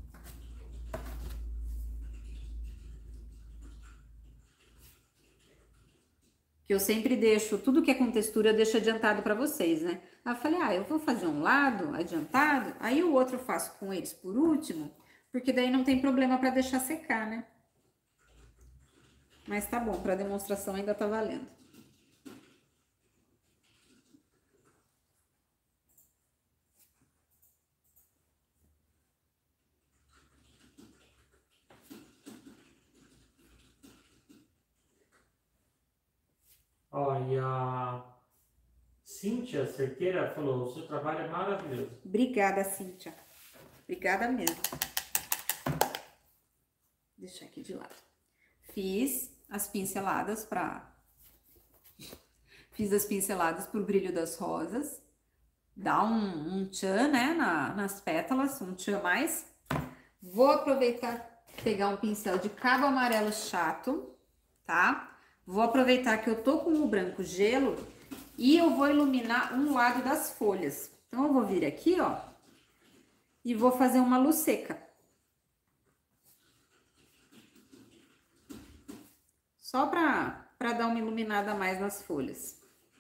Que eu sempre deixo, tudo que é com textura, eu deixo adiantado para vocês, né? Aí eu falei, eu vou fazer um lado adiantado, aí o outro eu faço com eles por último, porque daí não tem problema para deixar secar, né? Mas tá bom, para demonstração ainda tá valendo. Ó, e a Cíntia Cerqueira falou, o seu trabalho é maravilhoso. Obrigada, Cíntia. Obrigada mesmo. Deixa aqui de lado. Fiz as pinceladas pro brilho das rosas. Dá um tchan, né, nas pétalas, um tchan mais. Vou aproveitar pegar um pincel de cabo amarelo chato, tá? Vou aproveitar que eu tô com o branco gelo e eu vou iluminar um lado das folhas. Então, eu vou vir aqui, ó, e vou fazer uma luz seca. Só pra dar uma iluminada a mais nas folhas.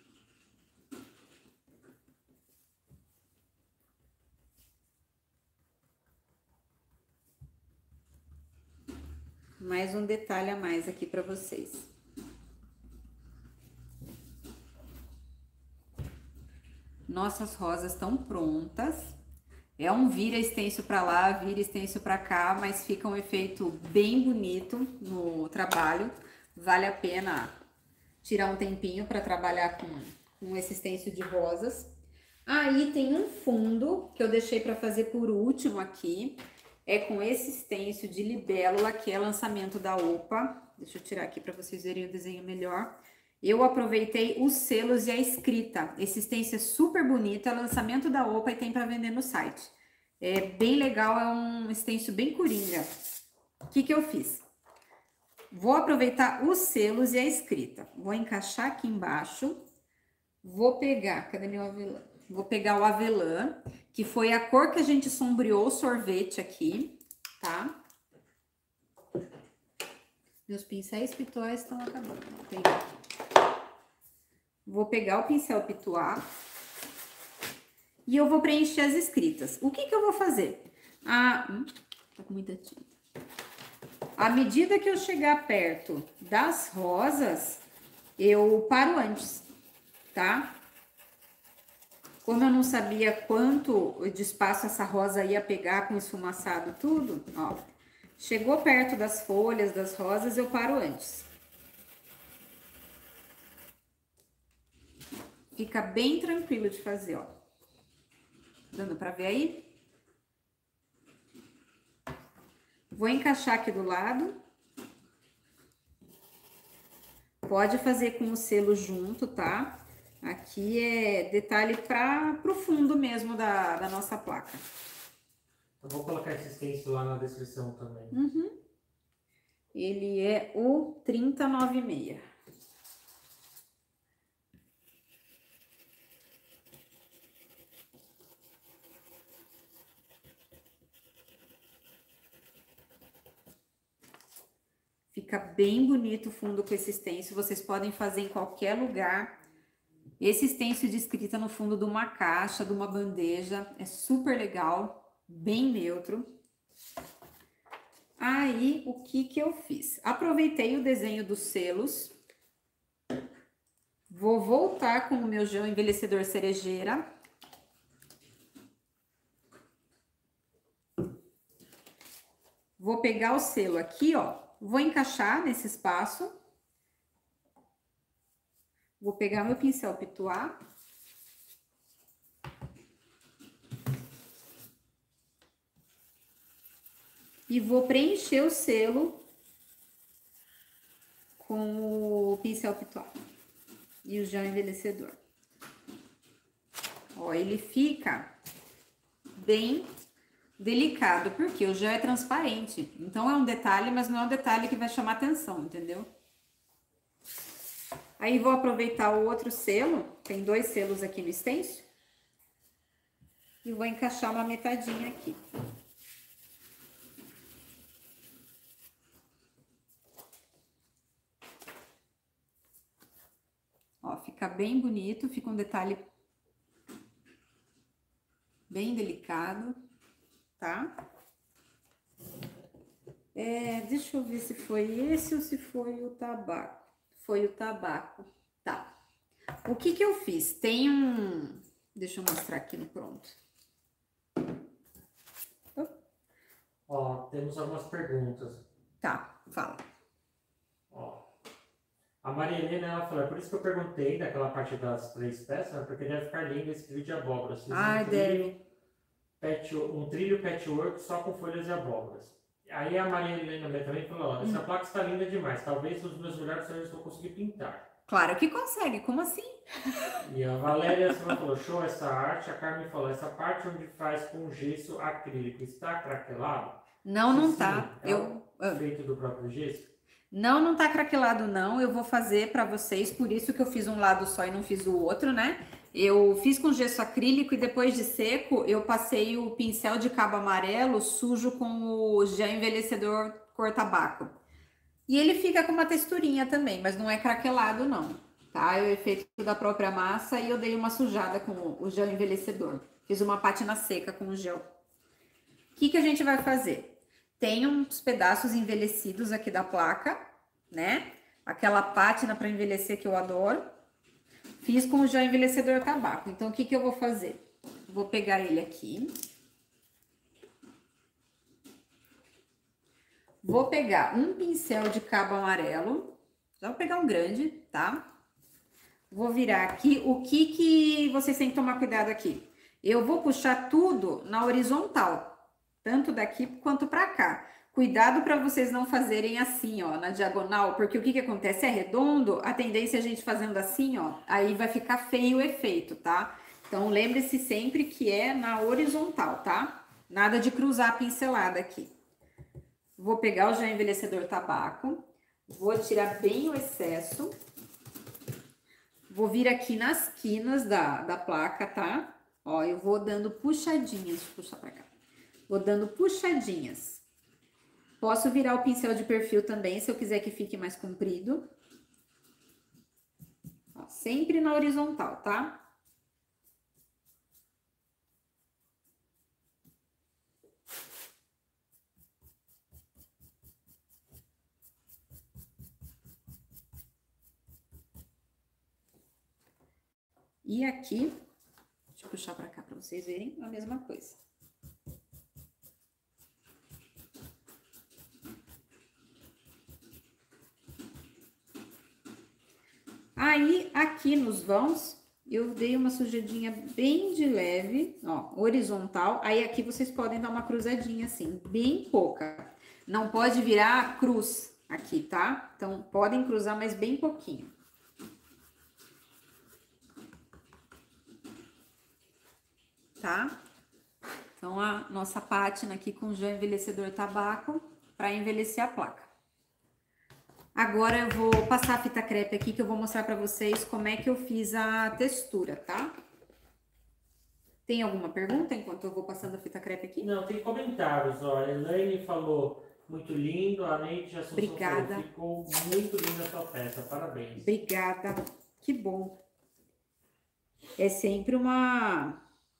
Mais um detalhe a mais aqui pra vocês. Nossas rosas estão prontas. É um vira extenso para lá, vira extenso para cá, mas fica um efeito bem bonito no trabalho. Vale a pena tirar um tempinho para trabalhar com esse extenso de rosas. Aí tem um fundo que eu deixei para fazer por último aqui. É com esse extenso de libélula, que é lançamento da OPA. Deixa eu tirar aqui para vocês verem o desenho melhor. Eu aproveitei os selos e a escrita. Esse stencil é super bonito, é lançamento da OPA e tem para vender no site. É bem legal, é um stencil bem coringa. O que que eu fiz? Vou aproveitar os selos e a escrita. Vou encaixar aqui embaixo. Vou pegar, cadê meu avelã? Vou pegar o avelã, que foi a cor que a gente sombreou o sorvete aqui, tá? Meus pincéis pituás estão acabando. Vou pegar o pincel pituá e eu vou preencher as escritas. O que que eu vou fazer? Tá com muita tinta. À medida que eu chegar perto das rosas, eu paro antes, tá? Como eu não sabia quanto de espaço essa rosa ia pegar com esfumaçado tudo, ó. Chegou perto das folhas, das rosas, eu paro antes. Fica bem tranquilo de fazer, ó. Dando pra ver aí? Vou encaixar aqui do lado. Pode fazer com o selo junto, tá? Aqui é detalhe pro fundo mesmo da nossa placa. Eu vou colocar esse stencil lá na descrição também. Ele é o 3096. Fica bem bonito o fundo com esse stencil. Vocês podem fazer em qualquer lugar. Esse stencil de escrita no fundo de uma caixa, de uma bandeja. É super legal, bem neutro. Aí, o que que eu fiz? Aproveitei o desenho dos selos. Vou voltar com o meu gel envelhecedor cerejeira. Vou pegar o selo aqui, ó. Vou encaixar nesse espaço. Vou pegar meu pincel pituá. E vou preencher o selo com o pincel pituá e o gel envelhecedor. Ó, ele fica bem delicado, porque o gel é transparente. Então, é um detalhe, mas não é um detalhe que vai chamar atenção, entendeu? Aí, vou aproveitar o outro selo, tem 2 selos aqui no stencil, e vou encaixar uma metadinha aqui. Ó, fica bem bonito, fica um detalhe bem delicado, tá? Deixa eu ver se foi esse ou se foi o tabaco. Foi o tabaco, tá. O que que eu fiz? Tem um... Deixa eu mostrar aqui no pronto. Ó, temos algumas perguntas. Tá, fala. Ó, a Maria Helena, ela falou, é por isso que eu perguntei daquela parte das 3 peças, né, porque deve ficar lindo esse trilho de abóbora. Ai, deve. Um trilho patchwork só com folhas de abóboras. Aí a Maria Helena também falou, ó, essa placa está linda demais, talvez os meus melhores sonhos eu consegui pintar. Claro que consegue, como assim? E a Valéria falou, show essa arte. A Carmen falou, essa parte onde faz com gesso acrílico está craquelado? Não, não Sim, tá. é feito do próprio gesso? Não, não tá craquelado não, eu vou fazer pra vocês, por isso que eu fiz um lado só e não fiz o outro, né? Eu fiz com gesso acrílico e depois de seco, eu passei o pincel de cabo amarelo sujo com o gel envelhecedor cor tabaco. E ele fica com uma texturinha também, mas não é craquelado não, tá? É o efeito da própria massa e eu dei uma sujada com o gel envelhecedor. Fiz uma pátina seca com o gel. O que que a gente vai fazer? Tem uns pedaços envelhecidos aqui da placa, né? Aquela pátina para envelhecer que eu adoro. Fiz com o gel envelhecedor tabaco. Então, o que que eu vou fazer? Vou pegar ele aqui. Vou pegar um pincel de cabo amarelo. Já vou pegar um grande, tá? Vou virar aqui. O que que vocês têm que tomar cuidado aqui? Eu vou puxar tudo na horizontal, tanto daqui quanto para cá. Cuidado para vocês não fazerem assim, ó, na diagonal, porque o que que acontece? É redondo, a tendência é a gente fazendo assim, ó, aí vai ficar feio o efeito, tá? Então, lembre-se sempre que é na horizontal, tá? Nada de cruzar a pincelada aqui. Vou pegar o gel envelhecedor tabaco, vou tirar bem o excesso, vou vir aqui nas quinas da placa, tá? Ó, eu vou dando puxadinhas, deixa eu puxar pra cá. Vou dando puxadinhas. Posso virar o pincel de perfil também, se eu quiser que fique mais comprido. Ó, sempre na horizontal, tá? E aqui, deixa eu puxar pra cá pra vocês verem a mesma coisa. Aí, aqui nos vãos, eu dei uma sujadinha bem de leve, ó, horizontal. Aí, aqui vocês podem dar uma cruzadinha assim, bem pouca. Não pode virar cruz aqui, tá? Então, podem cruzar, mas bem pouquinho. Tá? Então, a nossa pátina aqui com gel envelhecedor tabaco para envelhecer a placa. Agora eu vou passar a fita crepe aqui que eu vou mostrar para vocês como é que eu fiz a textura, tá? Tem alguma pergunta enquanto eu vou passando a fita crepe aqui? Não, tem comentários, ó. A Elaine falou muito lindo, a Neide Assunção Obrigada. falou, ficou muito linda a sua peça, parabéns. Obrigada, que bom. É sempre uma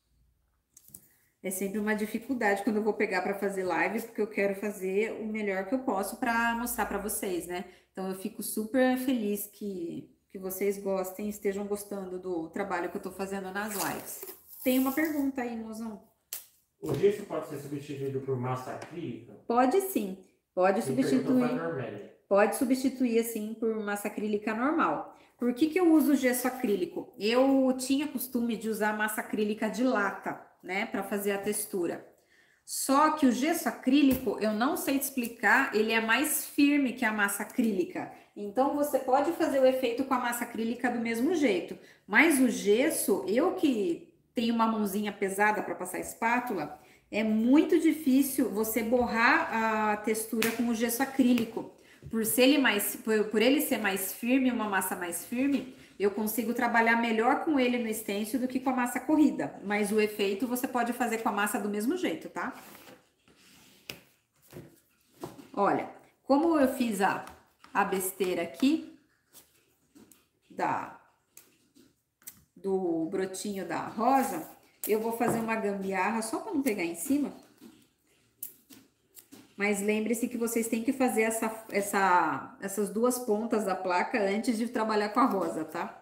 dificuldade quando eu vou pegar para fazer live, porque eu quero fazer o melhor que eu posso para mostrar para vocês, né? Então eu fico super feliz que vocês gostem, estejam gostando do trabalho que eu tô fazendo nas lives. Tem uma pergunta aí, mozão. O gesso pode ser substituído por massa acrílica? Pode sim, pode substituir. Normélia. Pode substituir assim por massa acrílica normal. Por que que eu uso gesso acrílico? Eu tinha costume de usar massa acrílica de lata, né, para fazer a textura. Só que o gesso acrílico, eu não sei te explicar, ele é mais firme que a massa acrílica. Então você pode fazer o efeito com a massa acrílica do mesmo jeito, mas o gesso, eu que tenho uma mãozinha pesada para passar espátula, é muito difícil você borrar a textura com o gesso acrílico. Por ele ser mais firme, uma massa mais firme, eu consigo trabalhar melhor com ele no stencil do que com a massa corrida. Mas o efeito você pode fazer com a massa do mesmo jeito, tá? Olha, como eu fiz a besteira aqui do brotinho da rosa, eu vou fazer uma gambiarra só para não pegar em cima. Mas lembre-se que vocês têm que fazer essas duas pontas da placa antes de trabalhar com a rosa, tá?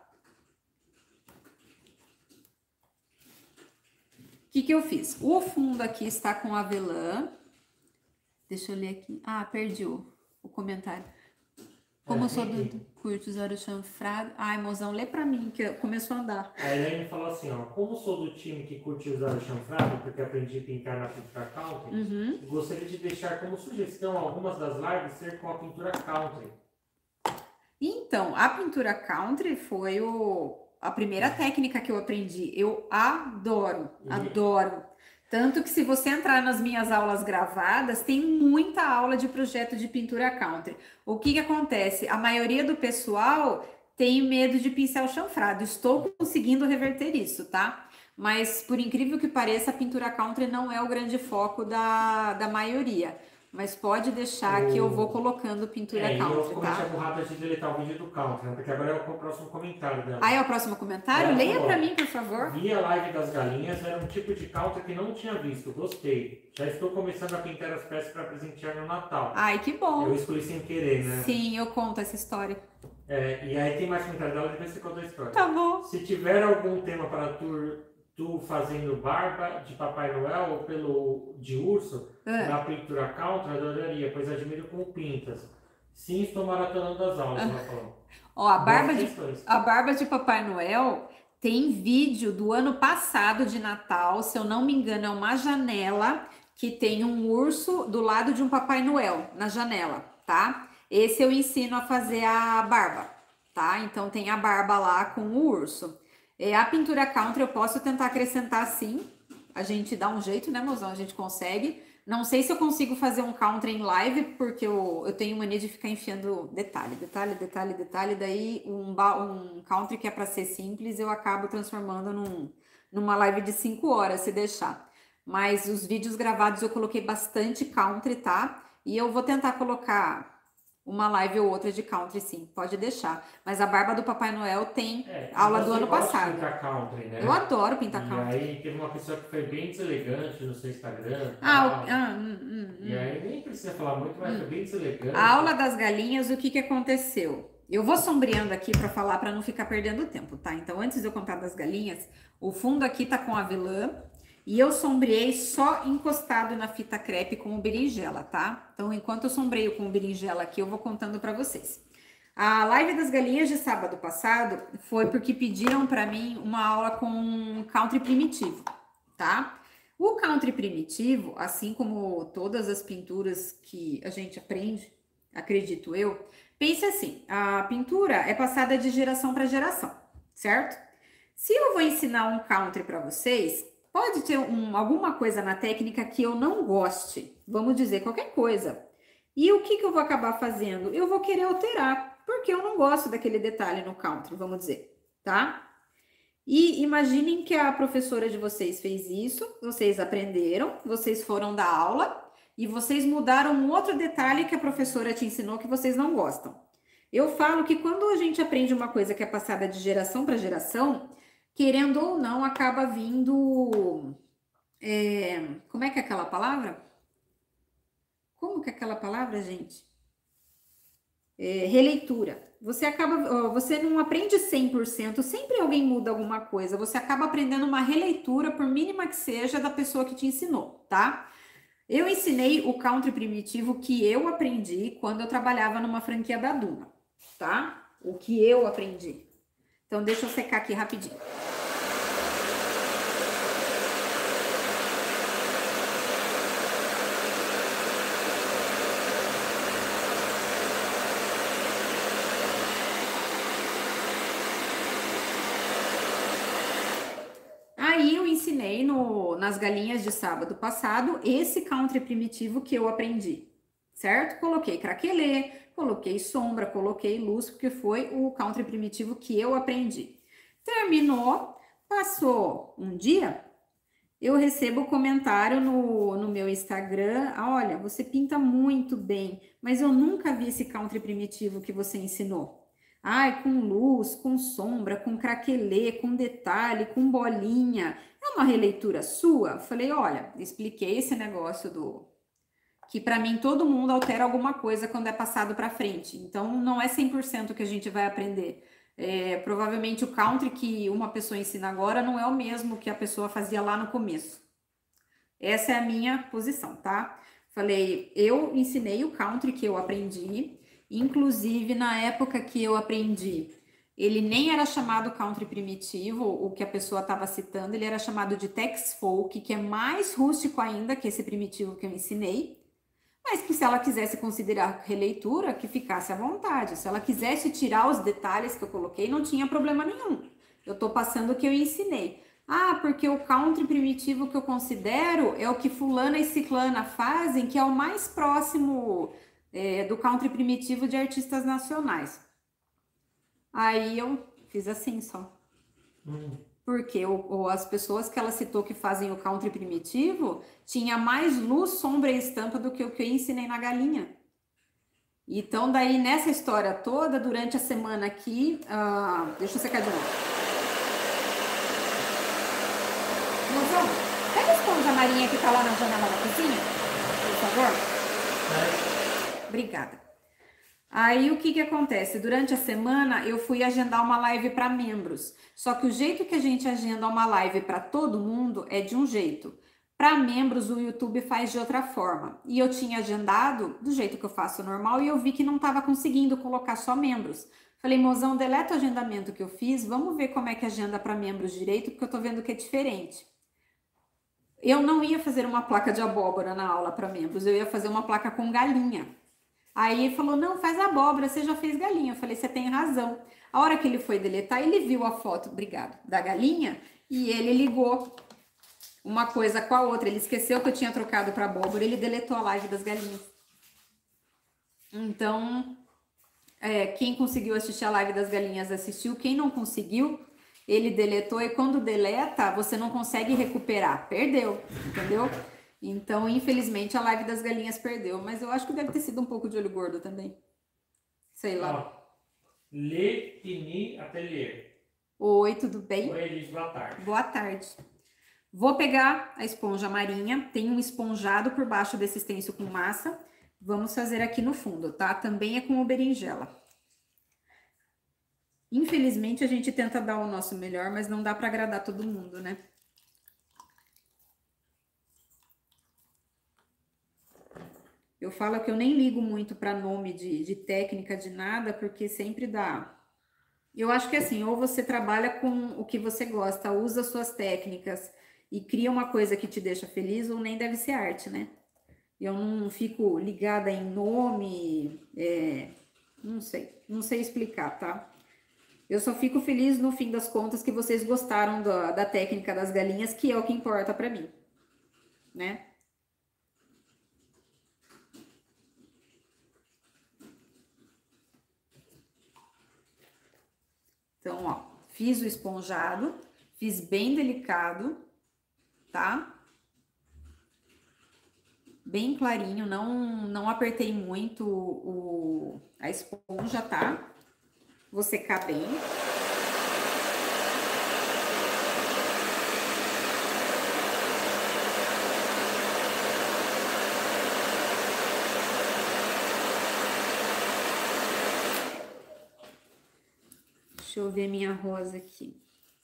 O que que eu fiz? O fundo aqui está com avelã. Deixa eu ler aqui. Ah, perdi o comentário. Como eu sou curto usar o chanfrado. Ai, mozão, lê pra mim, que começou a andar. A Elaine falou assim, ó. Como sou do time que curte usar o chanfrado, porque aprendi a pintar na pintura country, gostaria de deixar como sugestão algumas das lives ser com a pintura country. Então, a pintura country foi a primeira técnica que eu aprendi. Eu adoro, adoro. Tanto que se você entrar nas minhas aulas gravadas, tem muita aula de projeto de pintura country. O que que acontece? A maioria do pessoal tem medo de pincel chanfrado. Estou conseguindo reverter isso, tá? Mas por incrível que pareça, a pintura country não é o grande foco da maioria. Mas pode deixar que eu vou colocando pintura E eu country, cometi a tá? burrada de deletar o vídeo do country, né? Porque agora é o próximo comentário dela. Aí é o próximo comentário? Ela Leia falou, para mim, por favor. vi a live das galinhas, era um tipo de country que não tinha visto, gostei. Já estou começando a pintar as peças para presentear no Natal. Ai, que bom. Eu escolhi sem querer, né? Sim, eu conto essa história. E aí tem mais comentário dela, depois você conta a história. Tá bom. Se tiver algum tema para tu fazendo barba de Papai Noel ou de urso, na pintura country, adoraria, pois admiro como pintas. Sim, estou maratonando as aulas, ela falou. Ó, a barba de Papai Noel tem vídeo do ano passado de Natal, se eu não me engano, é uma janela que tem um urso do lado de um Papai Noel na janela, tá? Esse eu ensino a fazer a barba, tá? Então tem a barba lá com o urso. A pintura country eu posso tentar acrescentar sim. A gente dá um jeito, né, mozão? A gente consegue. Não sei se eu consigo fazer um country em live, porque eu tenho mania de ficar enfiando detalhe. Daí um country que é para ser simples, eu acabo transformando numa live de 5 horas, se deixar. Mas os vídeos gravados eu coloquei bastante country, tá? E eu vou tentar colocar uma live ou outra de country, sim, pode deixar. Mas a barba do Papai Noel tem aula do ano passado. Pintar country, né? Eu adoro pintar country. E aí teve uma pessoa que foi bem deselegante no seu Instagram. E aí nem precisa falar muito, mas foi bem deselegante. A aula das galinhas, o que que aconteceu? Eu vou sombreando aqui para falar, para não ficar perdendo tempo, tá? Então, antes de eu contar das galinhas, o fundo aqui tá com avelã. E eu sombreei só encostado na fita crepe com o berinjela, tá? Então, enquanto eu sombreio com o berinjela aqui, eu vou contando para vocês. A live das galinhas de sábado passado foi porque pediram para mim uma aula com country primitivo, tá? O country primitivo, assim como todas as pinturas que a gente aprende, acredito eu, pense assim, a pintura é passada de geração para geração, certo? Se eu vou ensinar um country para vocês, pode ter alguma coisa na técnica que eu não goste, vamos dizer qualquer coisa. E o que que eu vou acabar fazendo? Eu vou querer alterar, porque eu não gosto daquele detalhe no country, vamos dizer, tá? E imaginem que a professora de vocês fez isso, vocês aprenderam, vocês foram dar aula e vocês mudaram um outro detalhe que a professora te ensinou que vocês não gostam. Eu falo que quando a gente aprende uma coisa que é passada de geração para geração, querendo ou não, acaba vindo... como é que é aquela palavra? Como que é aquela palavra, gente? Releitura. Você não aprende 100%, sempre alguém muda alguma coisa. Você acaba aprendendo uma releitura, por mínima que seja, da pessoa que te ensinou, tá? Eu ensinei o country primitivo que eu aprendi quando eu trabalhava numa franquia da Duna, tá? O que eu aprendi. Então, deixa eu secar aqui rapidinho. Aí eu ensinei nas galinhas de sábado passado esse country primitivo que eu aprendi, certo? Coloquei craquelê, coloquei sombra, coloquei luz, porque foi o country primitivo que eu aprendi. Terminou, passou um dia, eu recebo comentário no meu Instagram, olha, você pinta muito bem, mas eu nunca vi esse country primitivo que você ensinou. Ai, com luz, com sombra, com craquelê, com detalhe, com bolinha. É uma releitura sua? Falei, olha, expliquei esse negócio que para mim todo mundo altera alguma coisa quando é passado para frente. Então não é 100% que a gente vai aprender. Provavelmente o country que uma pessoa ensina agora não é o mesmo que a pessoa fazia lá no começo. Essa é a minha posição, tá? Falei, eu ensinei o country que eu aprendi. Inclusive, na época que eu aprendi, ele nem era chamado country primitivo, o que a pessoa estava citando, ele era chamado de Tex Folk, que é mais rústico ainda que esse primitivo que eu ensinei, mas que se ela quisesse considerar releitura, que ficasse à vontade. Se ela quisesse tirar os detalhes que eu coloquei, não tinha problema nenhum. Eu estou passando o que eu ensinei. Ah, porque o country primitivo que eu considero é o que fulana e ciclana fazem, que é o mais próximo do country primitivo de artistas nacionais. Aí eu fiz assim só. Porque as pessoas que ela citou que fazem o country primitivo tinha mais luz, sombra e estampa do que o que eu ensinei na galinha. Então, daí nessa história toda, durante a semana aqui, deixa eu secar de novo. Mozão, pega a esponja marinha que tá lá na janela da cozinha, por favor. Obrigada. Aí o que que acontece? Durante a semana eu fui agendar uma live para membros. Só que o jeito que a gente agenda uma live para todo mundo é de um jeito. Para membros o YouTube faz de outra forma. E eu tinha agendado do jeito que eu faço normal e eu vi que não estava conseguindo colocar só membros. Falei, mozão, deleta o agendamento que eu fiz, vamos ver como é que agenda para membros direito, porque eu tô vendo que é diferente. Eu não ia fazer uma placa de abóbora na aula para membros, eu ia fazer uma placa com galinha. Aí ele falou, não, faz abóbora, você já fez galinha. Eu falei, você tem razão. A hora que ele foi deletar, ele viu a foto, obrigado, da galinha e ele ligou uma coisa com a outra. Ele esqueceu que eu tinha trocado para abóbora, ele deletou a live das galinhas. Então, quem conseguiu assistir a live das galinhas assistiu, quem não conseguiu, ele deletou e quando deleta, você não consegue recuperar, perdeu, entendeu? Então, infelizmente, a live das galinhas perdeu, mas eu acho que deve ter sido um pouco de olho gordo também. Sei lá. Letini Atelier. Oi, tudo bem? Oi, Elis, boa tarde. Boa tarde. Vou pegar a esponja marinha, tem um esponjado por baixo desse stencil com massa. Vamos fazer aqui no fundo, tá? Também é com o berinjela. Infelizmente, a gente tenta dar o nosso melhor, mas não dá para agradar todo mundo, né? Eu falo que eu nem ligo muito para nome de técnica, de nada, porque sempre dá. Eu acho que assim, ou você trabalha com o que você gosta, usa suas técnicas e cria uma coisa que te deixa feliz, ou nem deve ser arte, né? Eu não fico ligada em nome, não sei explicar, tá? Eu só fico feliz no fim das contas que vocês gostaram da técnica das galinhas, que é o que importa para mim, né? Então, ó, fiz o esponjado, fiz bem delicado, tá? Bem clarinho, não apertei muito a esponja, tá? Vou secar bem. Deixa eu ver minha rosa aqui.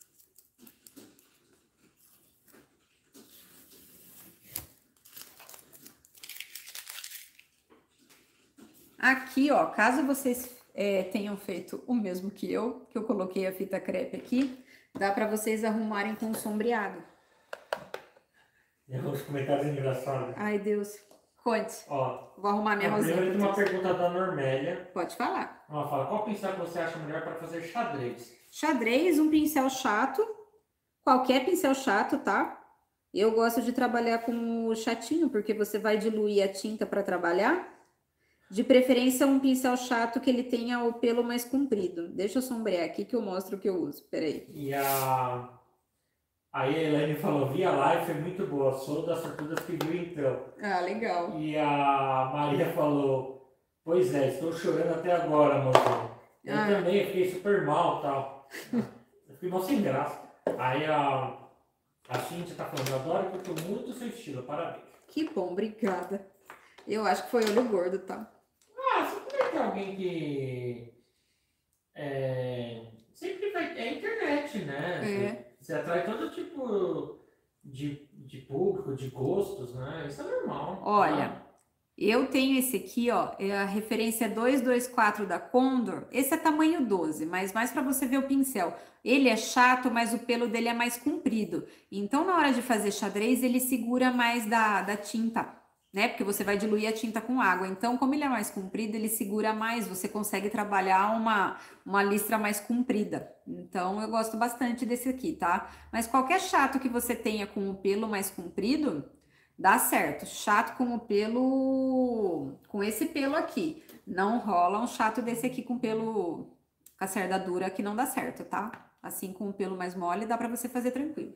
Aqui, ó, caso vocês tenham feito o mesmo que eu coloquei a fita crepe aqui, dá para vocês arrumarem com sombreado. Tem uns comentários engraçados. Ai, Deus. Conte. Ó, vou arrumar minha rosinha. Primeiro tem uma pergunta da Normélia. Pode falar. Ela fala, qual pincel que você acha melhor para fazer xadrez? Xadrez, um pincel chato. Qualquer pincel chato, tá? Eu gosto de trabalhar com o chatinho, porque você vai diluir a tinta para trabalhar. De preferência, um pincel chato que ele tenha o pelo mais comprido. Deixa eu sombrear aqui que eu mostro o que eu uso. Peraí. E aí a Elaine falou, via live, foi muito boa. Sou das sortudas que viu então. Ah, legal. E a Maria falou, pois é, estou chorando até agora, moção. Eu também fiquei super mal e tal. Eu fiquei mal sem graça. Aí a Cintia tá falando, adoro que eu tô muito seu estilo, parabéns. Que bom, obrigada. Eu acho que foi olho gordo, tá? Sempre vai ter alguém que... sempre vai... É internet, né? Você atrai todo tipo de público, de gostos, né? Isso é normal. Olha, né? eu tenho esse aqui, ó, a referência é 224 da Condor. Esse é tamanho 12, mas mais para você ver o pincel. Ele é chato, mas o pelo dele é mais comprido. Então, na hora de fazer xadrez, ele segura mais da tinta. né? Porque você vai diluir a tinta com água. Então, como ele é mais comprido, ele segura mais, você consegue trabalhar uma listra mais comprida. Então, eu gosto bastante desse aqui, tá? Mas qualquer chato que você tenha com o pelo mais comprido, dá certo. Chato com o pelo, com esse pelo aqui. Não rola um chato desse aqui com pelo, com a cerda dura que não dá certo, tá? Assim, com o pelo mais mole, dá pra você fazer tranquilo.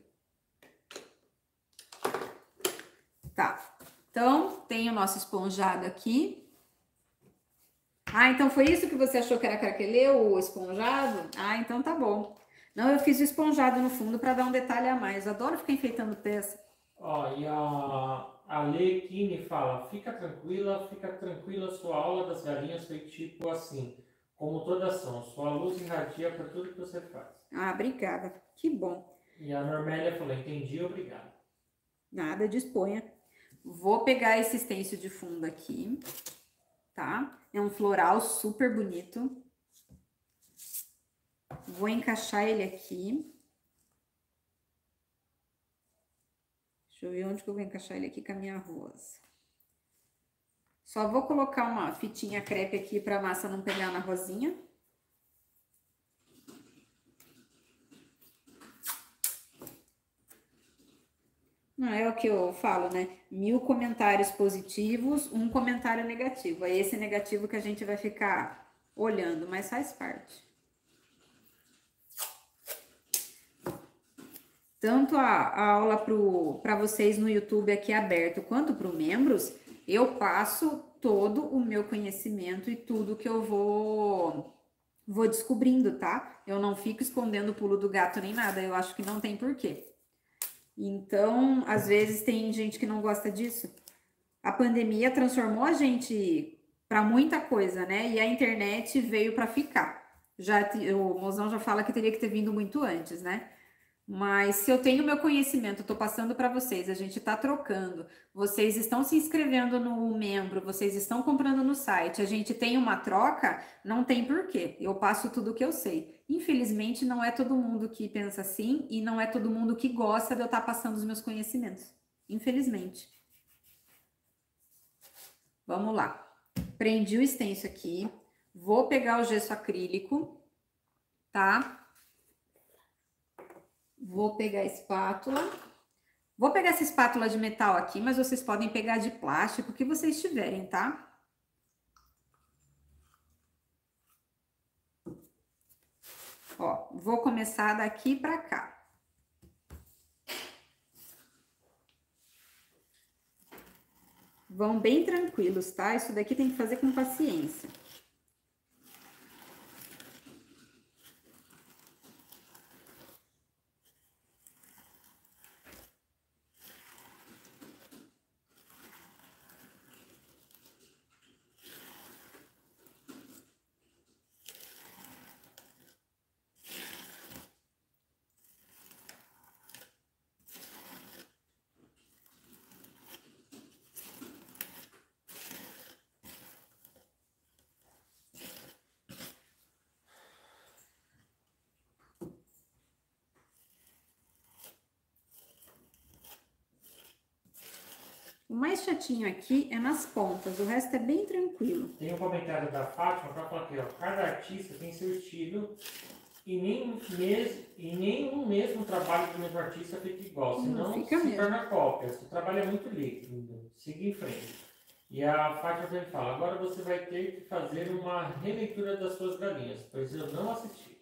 Tá. Então, tem o nosso esponjado aqui. Ah, então foi isso que você achou que era craquelê, o esponjado? Ah, então tá bom. Não, eu fiz o esponjado no fundo para dar um detalhe a mais. Eu adoro ficar enfeitando peça. Ó, e a Lê Kine fala, fica tranquila, sua aula das galinhas foi tipo assim, como toda ação, sua luz irradia por tudo que você faz. Ah, obrigada. Que bom. E a Normélia falou, entendi, obrigado. Nada, disponha. Vou pegar esse stencil de fundo aqui, tá? É um floral super bonito. Vou encaixar ele aqui. Deixa eu ver onde que eu vou encaixar ele aqui com a minha rosa. Só vou colocar uma fitinha crepe aqui para a massa não pegar na rosinha. Não é o que eu falo, né? 1000 comentários positivos, um comentário negativo. É esse negativo que a gente vai ficar olhando, mas faz parte. Tanto a aula para vocês no YouTube aqui aberto, quanto para os membros, eu passo todo o meu conhecimento e tudo que eu vou descobrindo, tá? Eu não fico escondendo o pulo do gato nem nada, eu acho que não tem porquê. Então, às vezes tem gente que não gosta disso. A pandemia transformou a gente para muita coisa, né? E a internet veio para ficar. O Mozão já fala que teria que ter vindo muito antes, né? Mas se eu tenho meu conhecimento, estou passando para vocês, a gente está trocando, vocês estão se inscrevendo no membro, vocês estão comprando no site, a gente tem uma troca, não tem porquê. Eu passo tudo o que eu sei. Infelizmente, não é todo mundo que pensa assim e não é todo mundo que gosta de eu estar passando os meus conhecimentos. Infelizmente. Vamos lá. Prendi o stencil aqui. Vou pegar o gesso acrílico, tá? Vou pegar a espátula. Vou pegar essa espátula de metal aqui, mas vocês podem pegar de plástico, o que vocês tiverem, tá? Ó, vou começar daqui pra cá. Vão bem tranquilos, tá? Isso daqui tem que fazer com paciência. O mais chatinho aqui é nas pontas, o resto é bem tranquilo. Tem um comentário da Fátima que ela fala aqui, ó, cada artista tem seu estilo e nenhum mesmo trabalho do mesmo artista fica igual, senão se torna cópia. O trabalho é muito líquido, siga em frente. E a Fátima também fala, agora você vai ter que fazer uma releitura das suas galinhas, pois eu não assisti.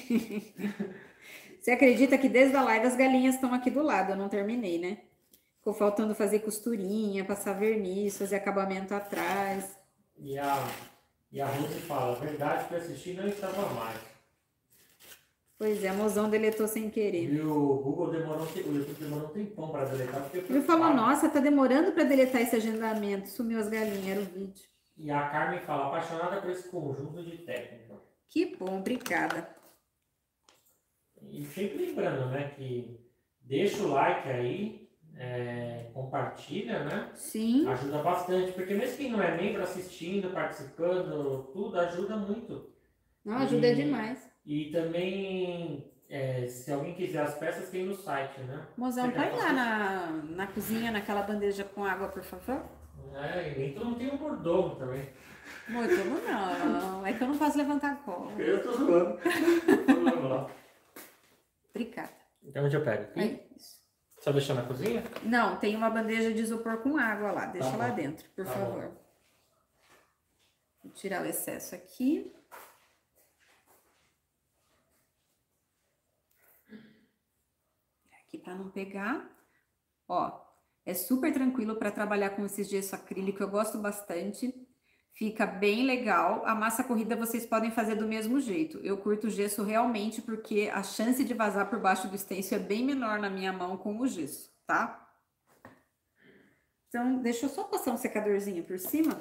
Você acredita que desde a live as galinhas estão aqui do lado, eu não terminei, né? Ficou faltando fazer costurinha, passar verniz, fazer acabamento atrás. E a Rose fala, verdade que eu assisti não estava mais. Pois é, a mozão deletou sem querer. E o Google demorou um tempão para deletar. Ele falou, nossa, tá demorando para deletar esse agendamento. Sumiu as galinhas, era o vídeo. E a Carmen fala, apaixonada por esse conjunto de técnica. Que bom, obrigada. E sempre lembrando, né, que deixa o like aí, compartilha, né? Sim. Ajuda bastante, porque mesmo quem não é membro assistindo, participando, tudo ajuda muito. Não, ajuda demais. E também, se alguém quiser as peças, tem no site, né? Mozão, põe lá na cozinha, naquela bandeja com água, por favor. É, e nem todo mundo tem um mordomo também. Mordomo não, é que eu não posso levantar a cola. Eu tô zoando. Vamos lá. Obrigada. Então onde eu pego? Aqui? É isso. Só deixar na cozinha? Não, tem uma bandeja de isopor com água lá. Deixa Tá lá bom. dentro, por Tá favor. bom. Vou tirar o excesso aqui. Aqui para não pegar. Ó, é super tranquilo para trabalhar com esse gesso acrílico, eu gosto bastante. Fica bem legal. A massa corrida vocês podem fazer do mesmo jeito. Eu curto o gesso realmente porque a chance de vazar por baixo do stencil é bem menor na minha mão com o gesso, tá? Então, deixa eu só passar um secadorzinho por cima.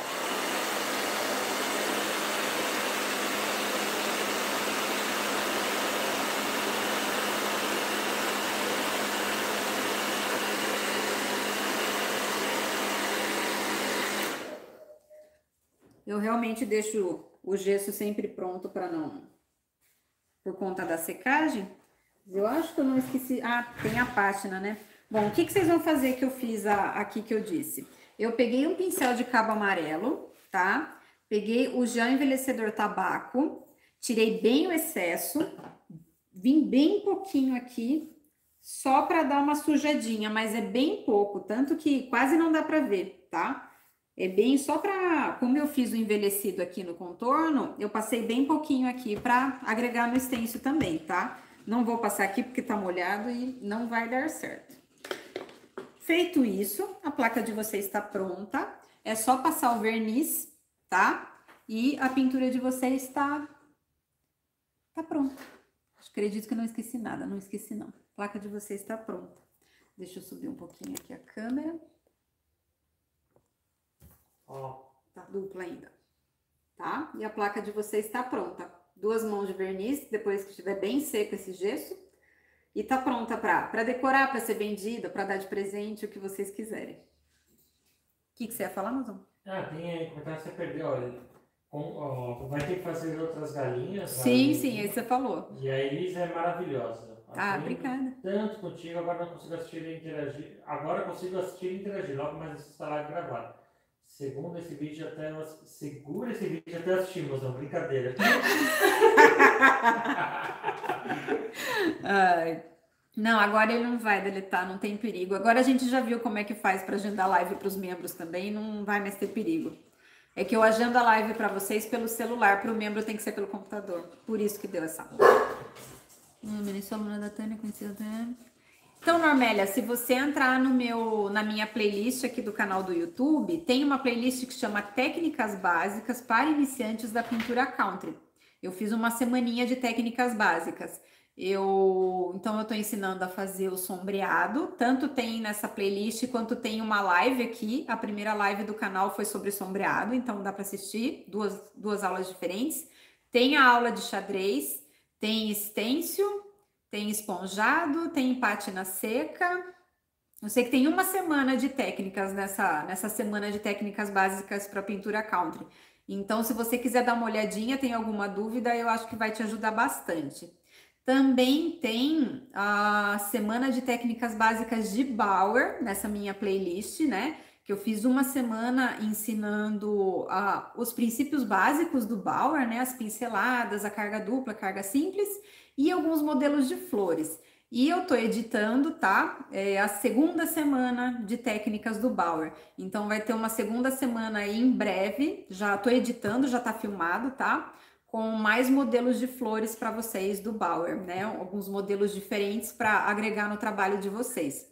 Eu realmente deixo o gesso sempre pronto para não... Por conta da secagem. Eu acho que eu não esqueci... Ah, tem a pátina, né? Bom, o que vocês vão fazer que eu fiz aqui que eu disse? Eu peguei um pincel de cabo amarelo, tá? Peguei o gel envelhecedor tabaco, tirei bem o excesso, vim bem pouquinho aqui, só para dar uma sujadinha, mas é bem pouco, tanto que quase não dá para ver, tá? É bem só para, como eu fiz o envelhecido aqui no contorno, eu passei bem pouquinho aqui para agregar no stencil também, tá? Não vou passar aqui porque tá molhado e não vai dar certo. Feito isso, a placa de vocês está pronta. É só passar o verniz, tá? E a pintura de vocês está pronta. Acredito que eu não esqueci nada, não esqueci não. A placa de vocês está pronta. Deixa eu subir um pouquinho aqui a câmera. Ó, tá dupla ainda, tá? E a placa de vocês está pronta. 2 mãos de verniz, depois que estiver bem seco esse gesso. E tá pronta para decorar, para ser vendida, para dar de presente, o que vocês quiserem. O que você ia falar, Mozão? Ah, tem aí, comentar que você perdeu, ó, vai ter que fazer outras galinhas. Sim, sim, aí você falou. E a Elisa é maravilhosa. Ah, obrigada. Tanto contigo, agora não consigo assistir e interagir. Agora consigo assistir e interagir, logo mais isso está lá gravado. Segura esse vídeo até assistir, mozão, brincadeira. Ai. Não, agora ele não vai deletar, não tem perigo. Agora a gente já viu como é que faz para agendar live para os membros também, não vai mais ter perigo. É que eu agendo a live para vocês pelo celular, para o membro tem que ser pelo computador. Por isso que deu essa. Da Tânia, conhecida Tânia. Então, Normélia, se você entrar na minha playlist aqui do canal do YouTube, tem uma playlist que chama Técnicas Básicas para Iniciantes da Pintura Country. Eu fiz uma semaninha de técnicas básicas. Então, eu estou ensinando a fazer o sombreado. Tanto tem nessa playlist, quanto tem uma live aqui. A primeira live do canal foi sobre sombreado, então dá para assistir. Duas aulas diferentes. Tem a aula de xadrez, tem stencil, tem esponjado, tem pátina seca. Eu sei que tem uma semana de técnicas nessa semana de técnicas básicas para pintura country. Então, se você quiser dar uma olhadinha, tem alguma dúvida, eu acho que vai te ajudar bastante. Também tem a semana de técnicas básicas de Bauer, nessa minha playlist, né? Que eu fiz uma semana ensinando os princípios básicos do Bauer, né? As pinceladas, a carga dupla, a carga simples e alguns modelos de flores. E eu tô editando, tá? A segunda semana de técnicas do Bauer. Então, vai ter uma segunda semana aí em breve. Já tô editando, já tá filmado, tá? Com mais modelos de flores para vocês do Bauer, né? Alguns modelos diferentes para agregar no trabalho de vocês.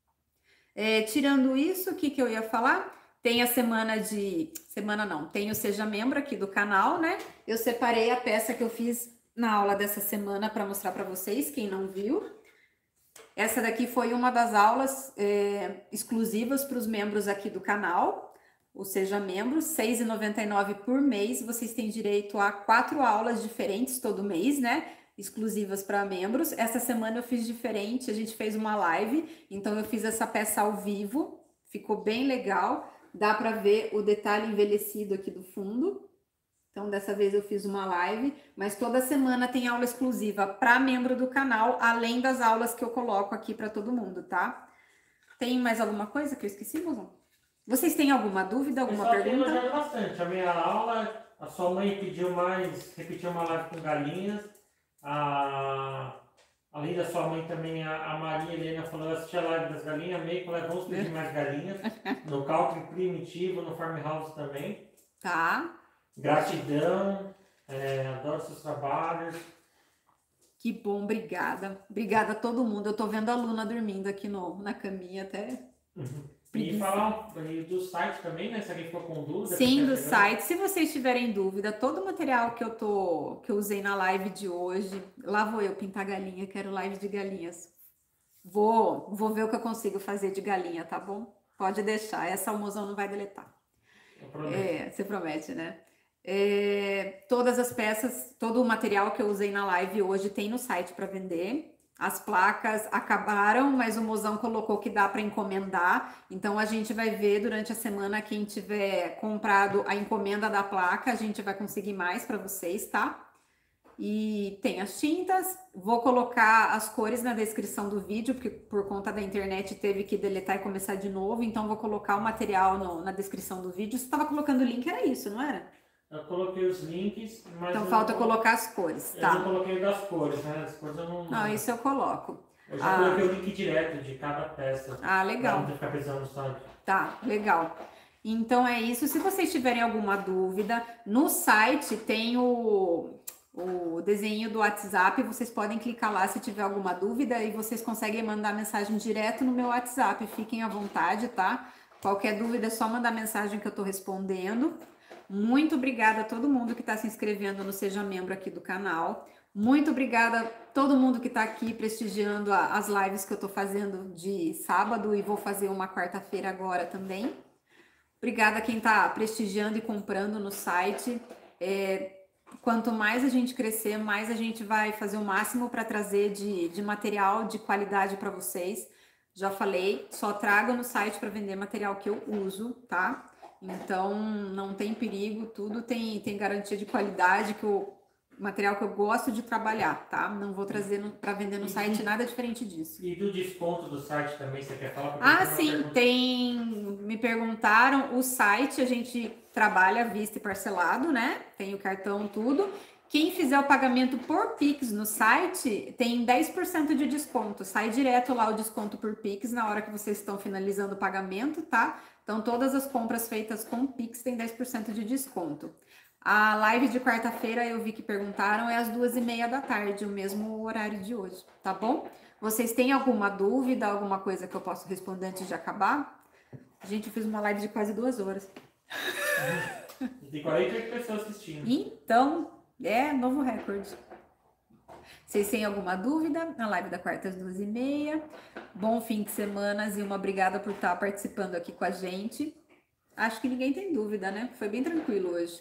Tirando isso, o que eu ia falar? Tem a tem o Seja Membro aqui do canal, né? Eu separei a peça que eu fiz na aula dessa semana para mostrar para vocês, quem não viu. Essa daqui foi uma das aulas exclusivas para os membros aqui do canal, ou seja, membros, R$ 6,99 por mês. Vocês têm direito a 4 aulas diferentes todo mês, né? Exclusivas para membros. Essa semana eu fiz diferente, a gente fez uma live, então eu fiz essa peça ao vivo, ficou bem legal. Dá para ver o detalhe envelhecido aqui do fundo. Então, dessa vez eu fiz uma live, mas toda semana tem aula exclusiva para membro do canal, além das aulas que eu coloco aqui para todo mundo, tá? Tem mais alguma coisa que eu esqueci, Mozão? Vocês têm alguma dúvida, O alguma pessoal tem pergunta? elogiado bastante. A minha aula, a sua mãe pediu mais, repetiu uma live com galinhas. Além da sua mãe também, a Maria Helena falou, assistir a live das galinhas, meio que vamos pedir mais galinhas. No Country Primitivo, no Farmhouse também. Tá. Gratidão, adoro seus trabalhos. Que bom, obrigada. Obrigada a todo mundo. Eu tô vendo a Luna dormindo aqui na caminha até. E falar do site também, né? Se alguém ficou com dúvida. Sim, do site. Se vocês tiverem dúvida, todo o material que eu usei na live de hoje, lá vou eu pintar galinha, quero live de galinhas. Vou ver o que eu consigo fazer de galinha, tá bom? Pode deixar, essa o mozão não vai deletar. Eu prometo. Você promete, né? Todas as peças, todo o material que eu usei na live hoje tem no site para vender. As placas acabaram, mas o mozão colocou que dá para encomendar. Então a gente vai ver durante a semana quem tiver comprado a encomenda da placa, a gente vai conseguir mais para vocês, tá? E tem as tintas, vou colocar as cores na descrição do vídeo, porque por conta da internet teve que deletar e começar de novo, então vou colocar o material na descrição do vídeo. Você estava colocando o link, era isso, não era? Eu coloquei os links, mas... Então falta colocar as cores, tá? Eu não coloquei das cores, né? As cores eu não... Não, isso eu coloco. Eu já coloquei o link direto de cada peça. Legal. Pra não ficar pesando no site. Tá, legal. Então é isso. Se vocês tiverem alguma dúvida, no site tem o desenho do WhatsApp, vocês podem clicar lá se tiver alguma dúvida e vocês conseguem mandar mensagem direto no meu WhatsApp. Fiquem à vontade, tá? Qualquer dúvida é só mandar mensagem que eu tô respondendo. Muito obrigada a todo mundo que está se inscrevendo no Seja Membro aqui do canal. Muito obrigada a todo mundo que está aqui prestigiando as lives que eu estou fazendo de sábado e vou fazer uma quarta-feira agora também. Obrigada a quem está prestigiando e comprando no site. Quanto mais a gente crescer, mais a gente vai fazer o máximo para trazer de material de qualidade para vocês. Já falei, só trago no site para vender material que eu uso, tá? Então, não tem perigo, tudo tem garantia de qualidade, o material que eu gosto de trabalhar, tá? Não vou trazer para vender no site nada diferente disso. E do desconto do site também, você quer falar? Sim, me perguntaram, o site a gente trabalha à vista e parcelado, né? Tem o cartão, tudo. Quem fizer o pagamento por Pix no site tem 10% de desconto. Sai direto lá o desconto por Pix na hora que vocês estão finalizando o pagamento, tá? Então, todas as compras feitas com Pix tem 10% de desconto. A live de quarta-feira, eu vi que perguntaram, é às 2h30 da tarde, o mesmo horário de hoje, tá bom? Vocês têm alguma dúvida, alguma coisa que eu posso responder antes de acabar? Gente, eu fiz uma live de quase 2 horas. Tem 48 pessoas assistindo. Então, novo recorde. Vocês têm alguma dúvida? Na live da quarta às 2h30. Bom fim de semana e uma obrigada por estar participando aqui com a gente. Acho que ninguém tem dúvida, né? Foi bem tranquilo hoje.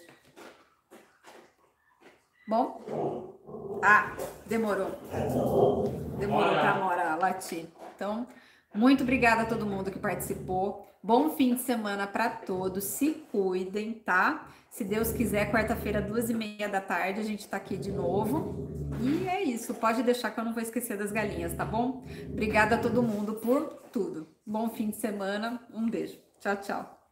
Bom? Demorou. Demorou para a Mora latir. Então, muito obrigada a todo mundo que participou. Bom fim de semana para todos. Se cuidem, tá? Se Deus quiser, quarta-feira, 2h30 da tarde, a gente tá aqui de novo. E é isso. Pode deixar que eu não vou esquecer das galinhas, tá bom? Obrigada a todo mundo por tudo. Bom fim de semana. Um beijo. Tchau, tchau.